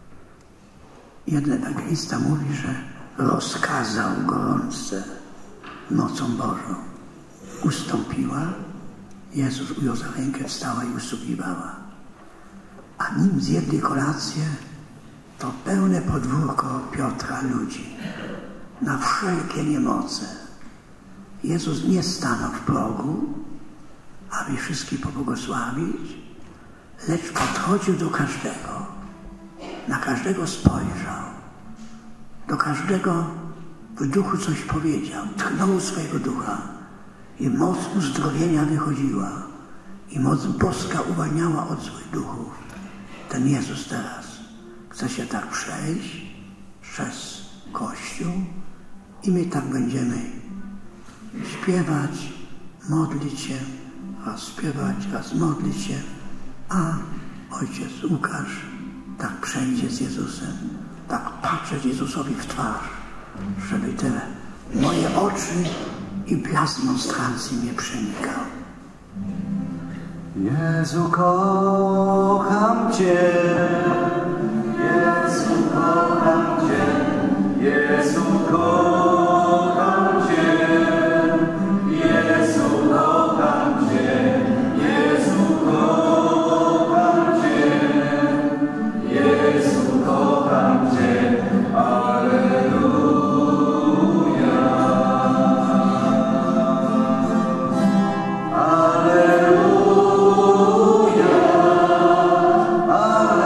Jeden ewangelista mówi, że rozkazał gorączce nocą Bożą. Ustąpiła, Jezus ujął za rękę, wstała i usługiwała. A nim zjedli kolację, to pełne podwórko Piotra ludzi, na wszelkie niemoce. Jezus nie stanął w progu, aby wszystkich pobłogosławić, lecz podchodził do każdego, na każdego spojrzał, do każdego w duchu coś powiedział, tchnął swojego ducha i moc uzdrowienia wychodziła i moc boska uwalniała od złych duchów. Ten Jezus teraz chce się tak przejść przez Kościół i my tak będziemy śpiewać, modlić się, raz śpiewać, raz modlić się, a ojciec Łukasz tak przejdzie z Jezusem, tak patrzeć Jezusowi w twarz, żeby te moje oczy i blask monstrancji mnie przenikał. Jezu, kocham Cię, Jezu, kocham Cię, Jezu, kocham Cię, Jezu, kocham Cię, Jezu, kocham Cię, Jezu, kocham Cię, Alleluja. Alleluja, Alleluja.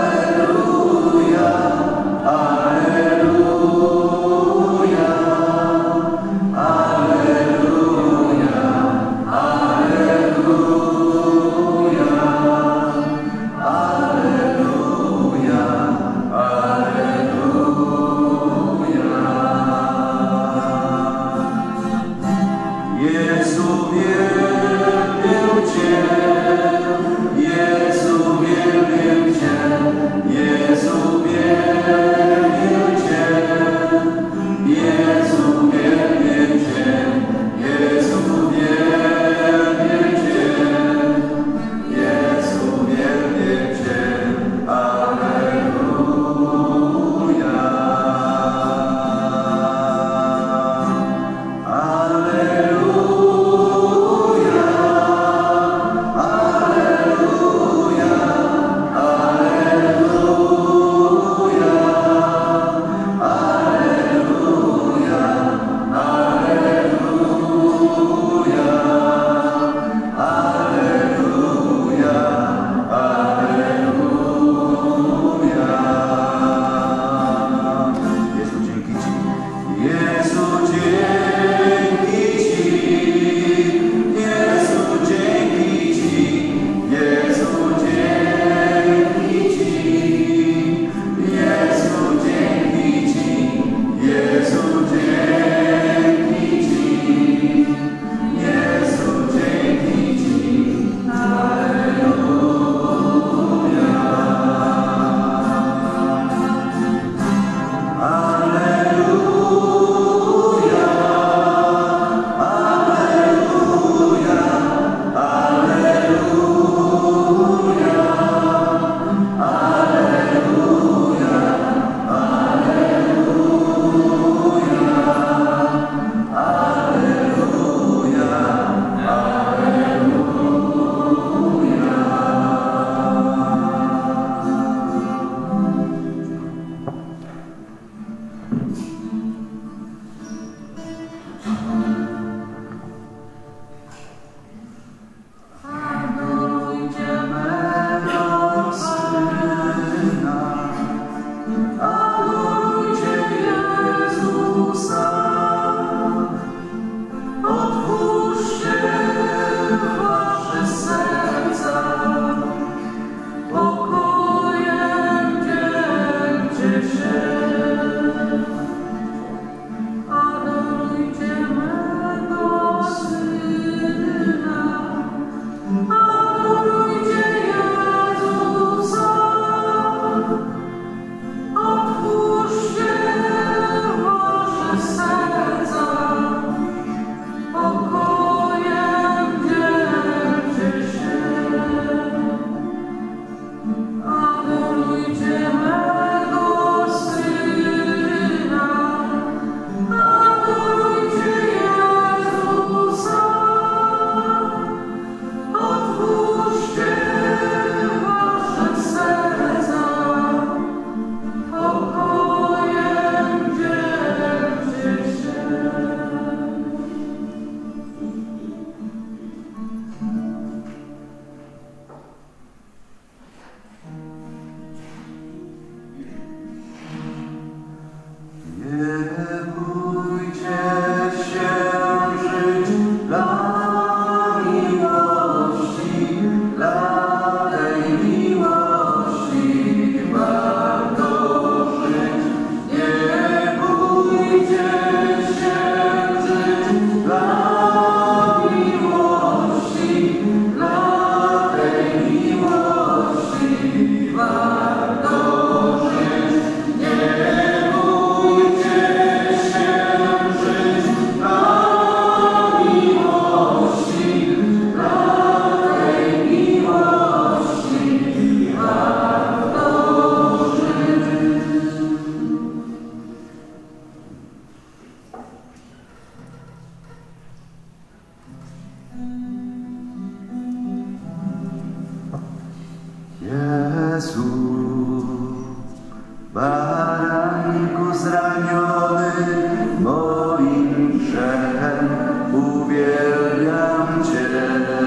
Baranku zraniony moim grzechem, uwielbiam Cię.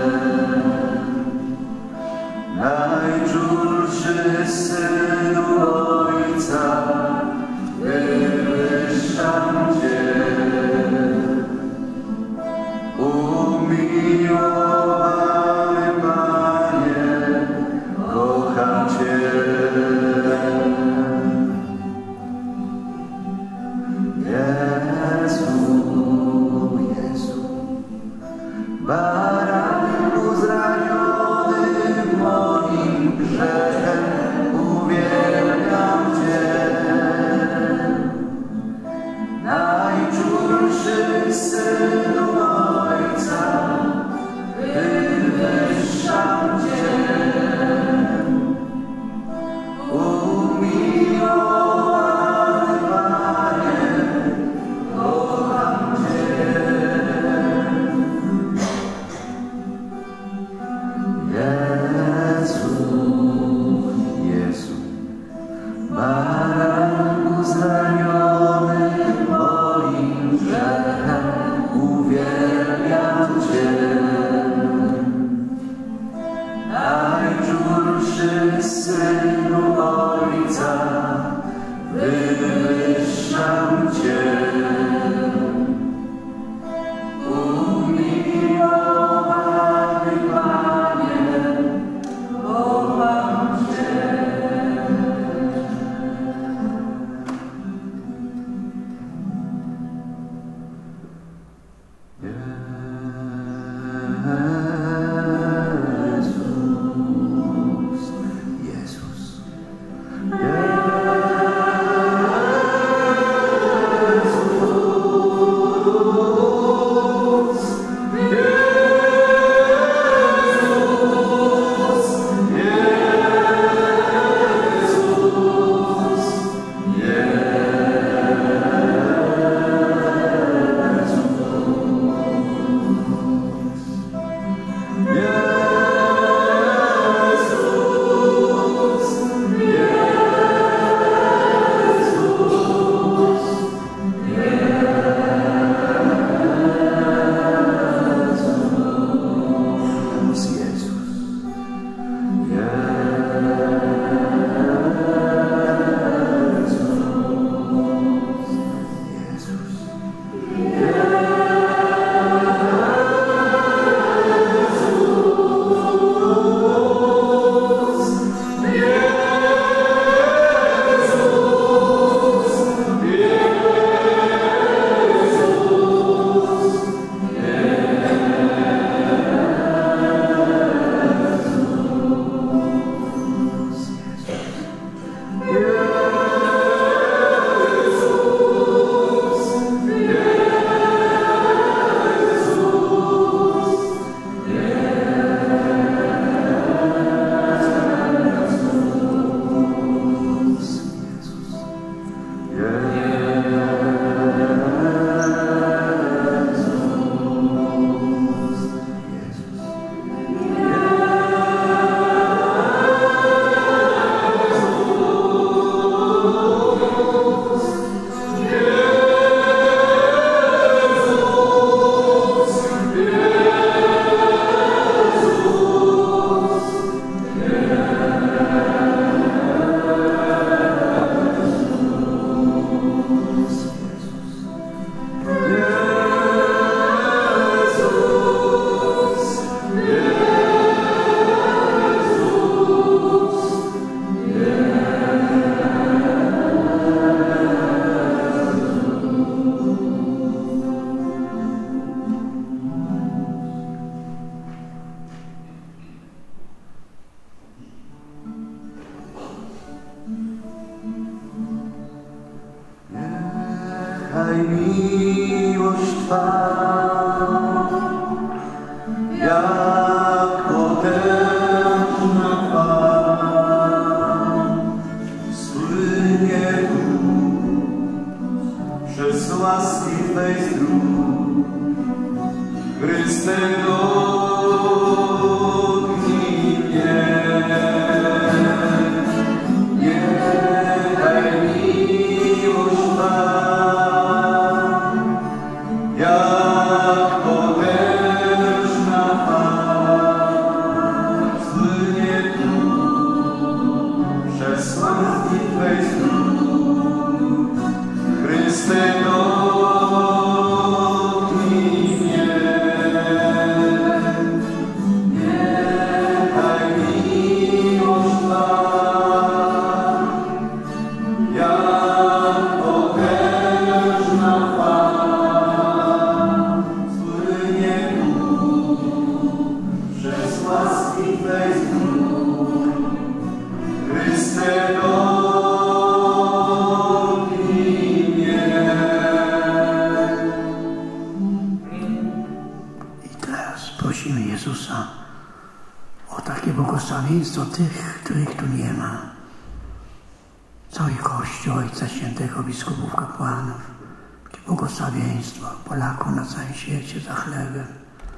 Najczulszy Synu Ojca, wywyższam Cię. Umiłowany Panie, kocham Cię. Jezu, Jezu, baranku zraniony moim grzechem, uwielbiam Cię. Najczulszy Synu Ojca, wywyższam Cię. Umiłowany Panie, kocham Cię. Jezu, Jezu, baranku zraniony moim grzechem, uwielbiam Cię. Najczulszy Synu Ojca, wywyższam Cię. Umiłowany Panie, kocham Cię. Jezus, Jezus. Niechaj miłość Twa jak potężna fala spłynie tu przez łaski Twej zdrój. Chryste dotknij mnie. przez łaski Twej znów. Chryste, dotknij mnie. Niechaj miłość Twa, jak potężna fala, spłynie tu przez łaski Twej znów. Chryste, dotknij mnie. I teraz prosimy Jezusa o takie błogosławieństwo tych, których tu nie ma. Cały Kościół Ojca Świętego, biskupów, kapłanów, takie błogosławieństwo Polaków na całym świecie za chlebem.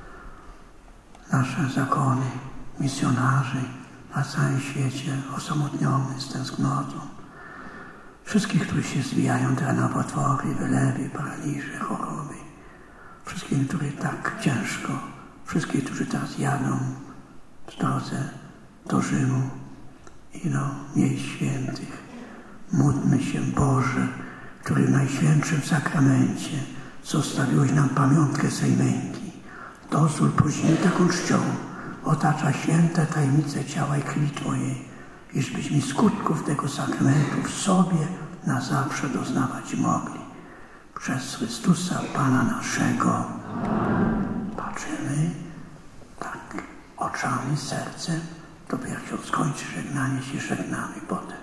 Nasze zakony, misjonarzy na całym świecie, osamotniony z tęsknotą. Wszystkich, którzy się zwijają teraz na potwory, wylewy, paraliże, choroby. Wszystkich, którzy tak ciężko, wszystkich, którzy teraz jadą w drodze do Rzymu i do miejsc świętych. Módlmy się, Boże, który w Najświętszym Sakramencie zostawiłeś nam pamiątkę swej męki. Dozwól prosimy taką czcią, otacza święte tajemnice ciała i krwi Twojej, iżbyśmy skutków tego sakramentu w sobie na zawsze doznawać mogli. Przez Chrystusa Pana naszego. Patrzymy tak oczami, sercem, dopiero się skończy żegnanie się, żegnamy potem.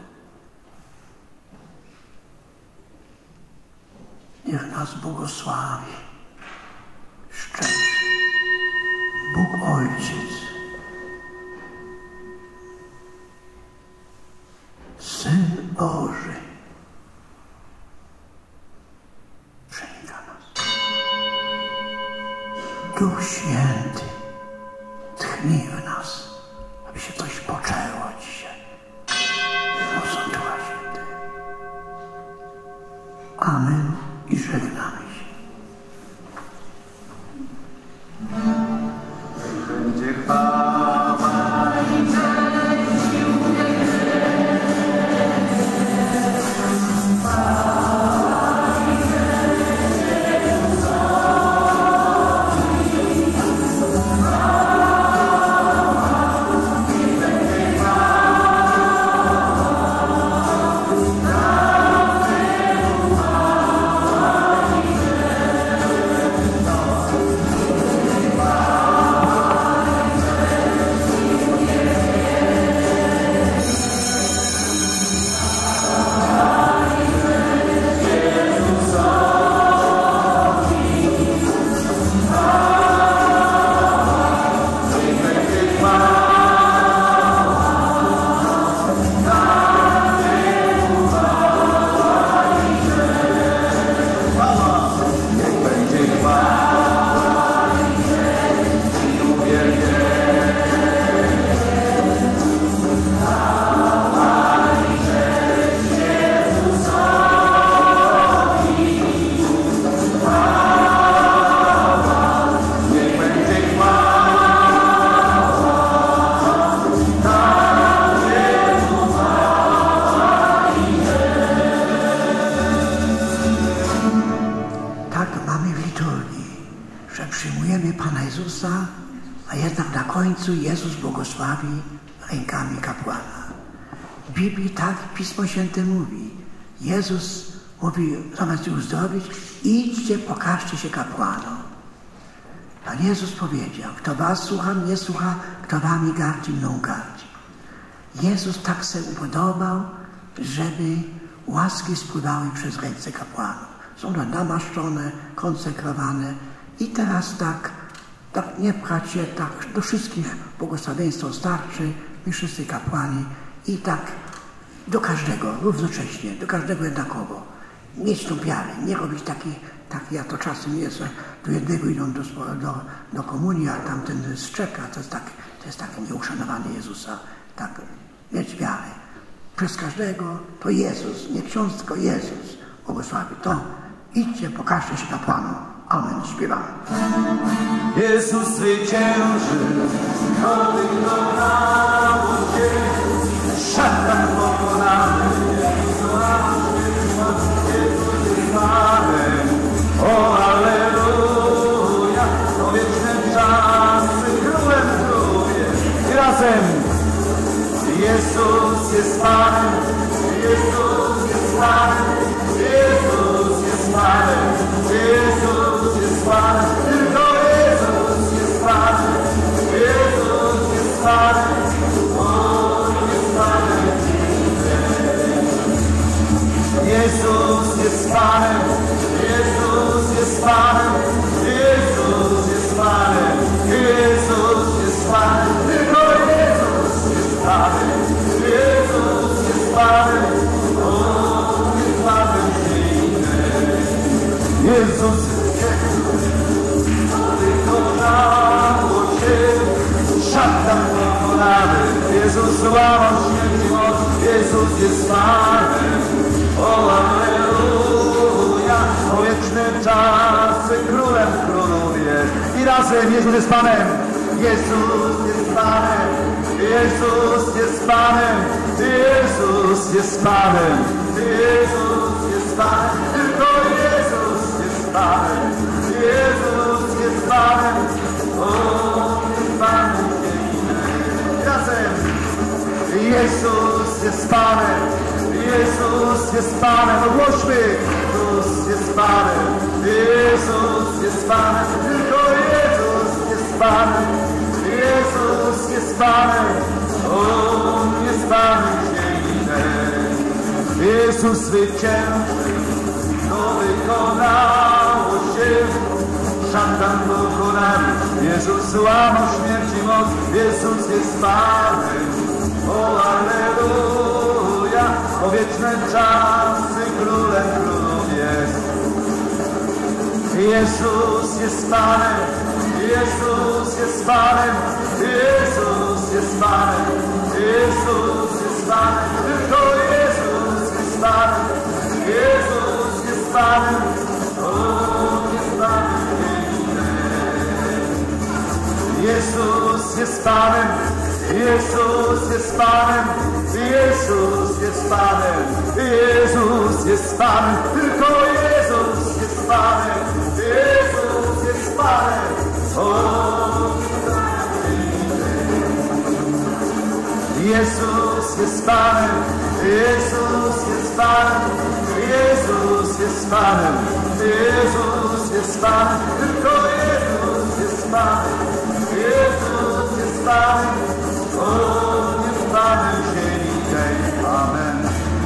Niech nas błogosławi, szczęście, Bóg Ojciec, Syn Boży, przenika nas. Duch Święty tchnie w nas, aby się coś poczęło dzisiaj. Mocą Ducha Świętego. Amen i żegnamy się. Będzie chwała i cześć i Jezus błogosławi rękami kapłana. W Biblii tak Pismo Święte mówi. Jezus mówi, zamiast ich uzdrowić, idźcie, pokażcie się kapłanom. Pan Jezus powiedział, kto was słucha, mnie słucha, kto wami gardzi, mną gardzi. Jezus tak sobie upodobał, żeby łaski spływały przez ręce kapłanów. Są one namaszczone, konsekrowane i teraz tak Tak nie pchać się, tak do wszystkich błogosławieństwo starczy, my wszyscy kapłani i tak do każdego, równocześnie, do każdego jednakowo. Mieć tą wiarę, nie robić takich, tak ja to czasem jest, do jednego idą do, do, do komunii, a tamten strzeka, to jest tak, to jest takie nieuszanowanie Jezusa. Tak, mieć wiarę. Przez każdego to Jezus, nie ksiądz, tylko Jezus błogosławi. To idźcie, pokażcie się kapłanom. Amen. Śpiewamy. Jezus zwycięży, chorych do nauki. szatan pokonany, Jezus jest Panem. O alleluja, o wieczne czasy, królem króluje. I razem. Jezus jest Panem, Jezus jest Panem, Jezus jest Panem, Jezus jest Panem, tylko Jezus jest Panem, Jezus jest Panem, On jest Panem. Jezus jest Panem, Jezus jest Panem, Jezus jest Panem, Jezus jest Panem, tylko Jezus jest Panem, Jezus jest Panem, On jest Panem. Jezus wykonało się, szatan pokonany, Jezus złamał śmierć i moc, Jezus jest Panem. O alleluja, o wieczne czasy, królem króluje. I razem Jezus jest Panem, Jezus jest Panem, Jezus jest Panem, Jezus jest Panem, Jezus jest Panem, tylko Jezus jest Panem, Jezus jest Panem, On jest Panem. Razem Jezus jest Panem, Jezus jest Panem, ogłośmy, Jezus jest Panem, Jezus jest Panem, tylko Jezus jest Panem, Jezus jest Panem, On jest Panem ziemi tej. Jezus zwyciężył, to wykonało się, szatan pokonany, Jezus złamał śmierć i moc, Jezus jest Panem. O alleluja, o wieczne czasy, królem królów jest. Jezus jest Panem, Jezus jest Panem, Jezus jest Panem, Jezus jest Panem, tylko Jezus jest Panem, Jezus jest Panem, On jest Panem. Jezus jest Panem, Jezus jest Panem, Jezus jest Panem, Jezus jest Panem, tylko Jezus jest Panem, Jezus jest Panem. O, Jezus jest Panem, Jezus jest Panem, Jezus jest Panem, Jezus jest Panem, tylko Jezus jest Panem, Jezus jest Panem, On jest Panem ziemi tej. Amen.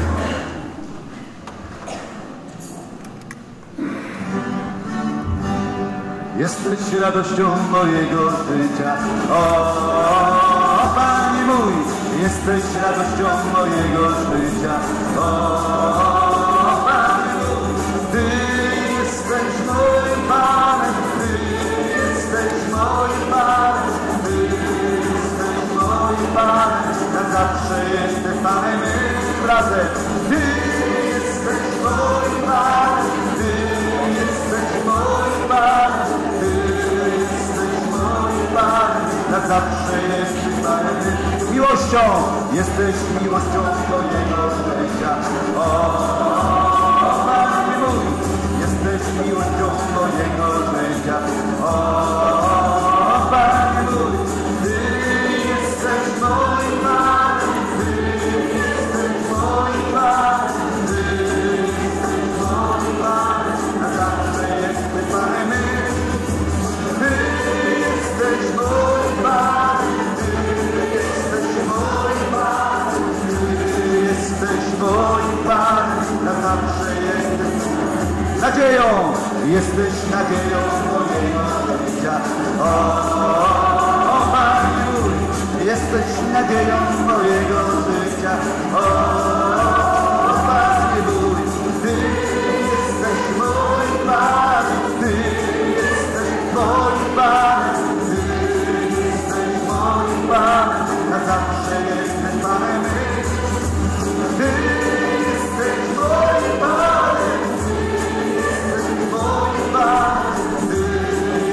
Jesteś radością mojego życia, o, o Panie mój, jesteś radością mojego życia, o, o Panie mój, Ty jesteś moim Panem, Ty jesteś moim Panem, Ty jesteś moim Panem, na zawsze jesteś Panem i razem. Ty jesteś moim Panem, Ty jesteś moim Panem, Ty jesteś moim Panem, na zawsze jesteś Panem. Miłością, jesteś miłością mojego życia, o, o Panie mój, jesteś miłością mojego życia, o, o Panie mój, Ty jesteś moim Panem, Ty jesteś moim Panem, Ty jesteś moim Panem, na zawsze jesteś Panem. Ty jesteś moim Panem, Ty jesteś moim Panem, Ty jesteś moim Panem, na zawsze jesteś nadzieją, jesteś nadzieją mojego życia, o, o, o Panie mój, jesteś nadzieją mojego życia, o, o Panie mój, Ty jesteś moim Panem, Ty jesteś moim Panem, Ty jesteś moim Panem, na zawsze jesteś Panem. Ty jesteś moim Panem, Ty jesteś moim Panem, Ty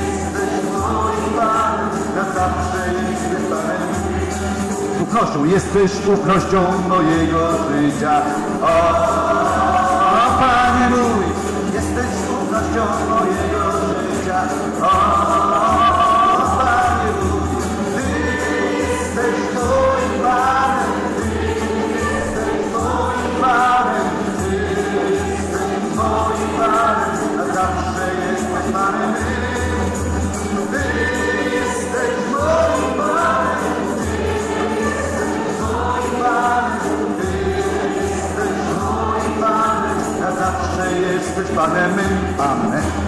jesteś moim Panem, na zawsze jesteś Panem. Ufnością, jesteś jesteś ufnością mojego życia. O, o Panie mój, jesteś ufnością mojego życia. O, o Panie mój, Ty jesteś moim Panem, Ty jesteś moim Panem, Ty jesteś moim Panem, a zawsze jesteś Panem mym. Ty jesteś moim Panem, Ty jesteś moim Panem, Ty jesteś moim Panem, a zawsze jesteś Panem mym. Amen.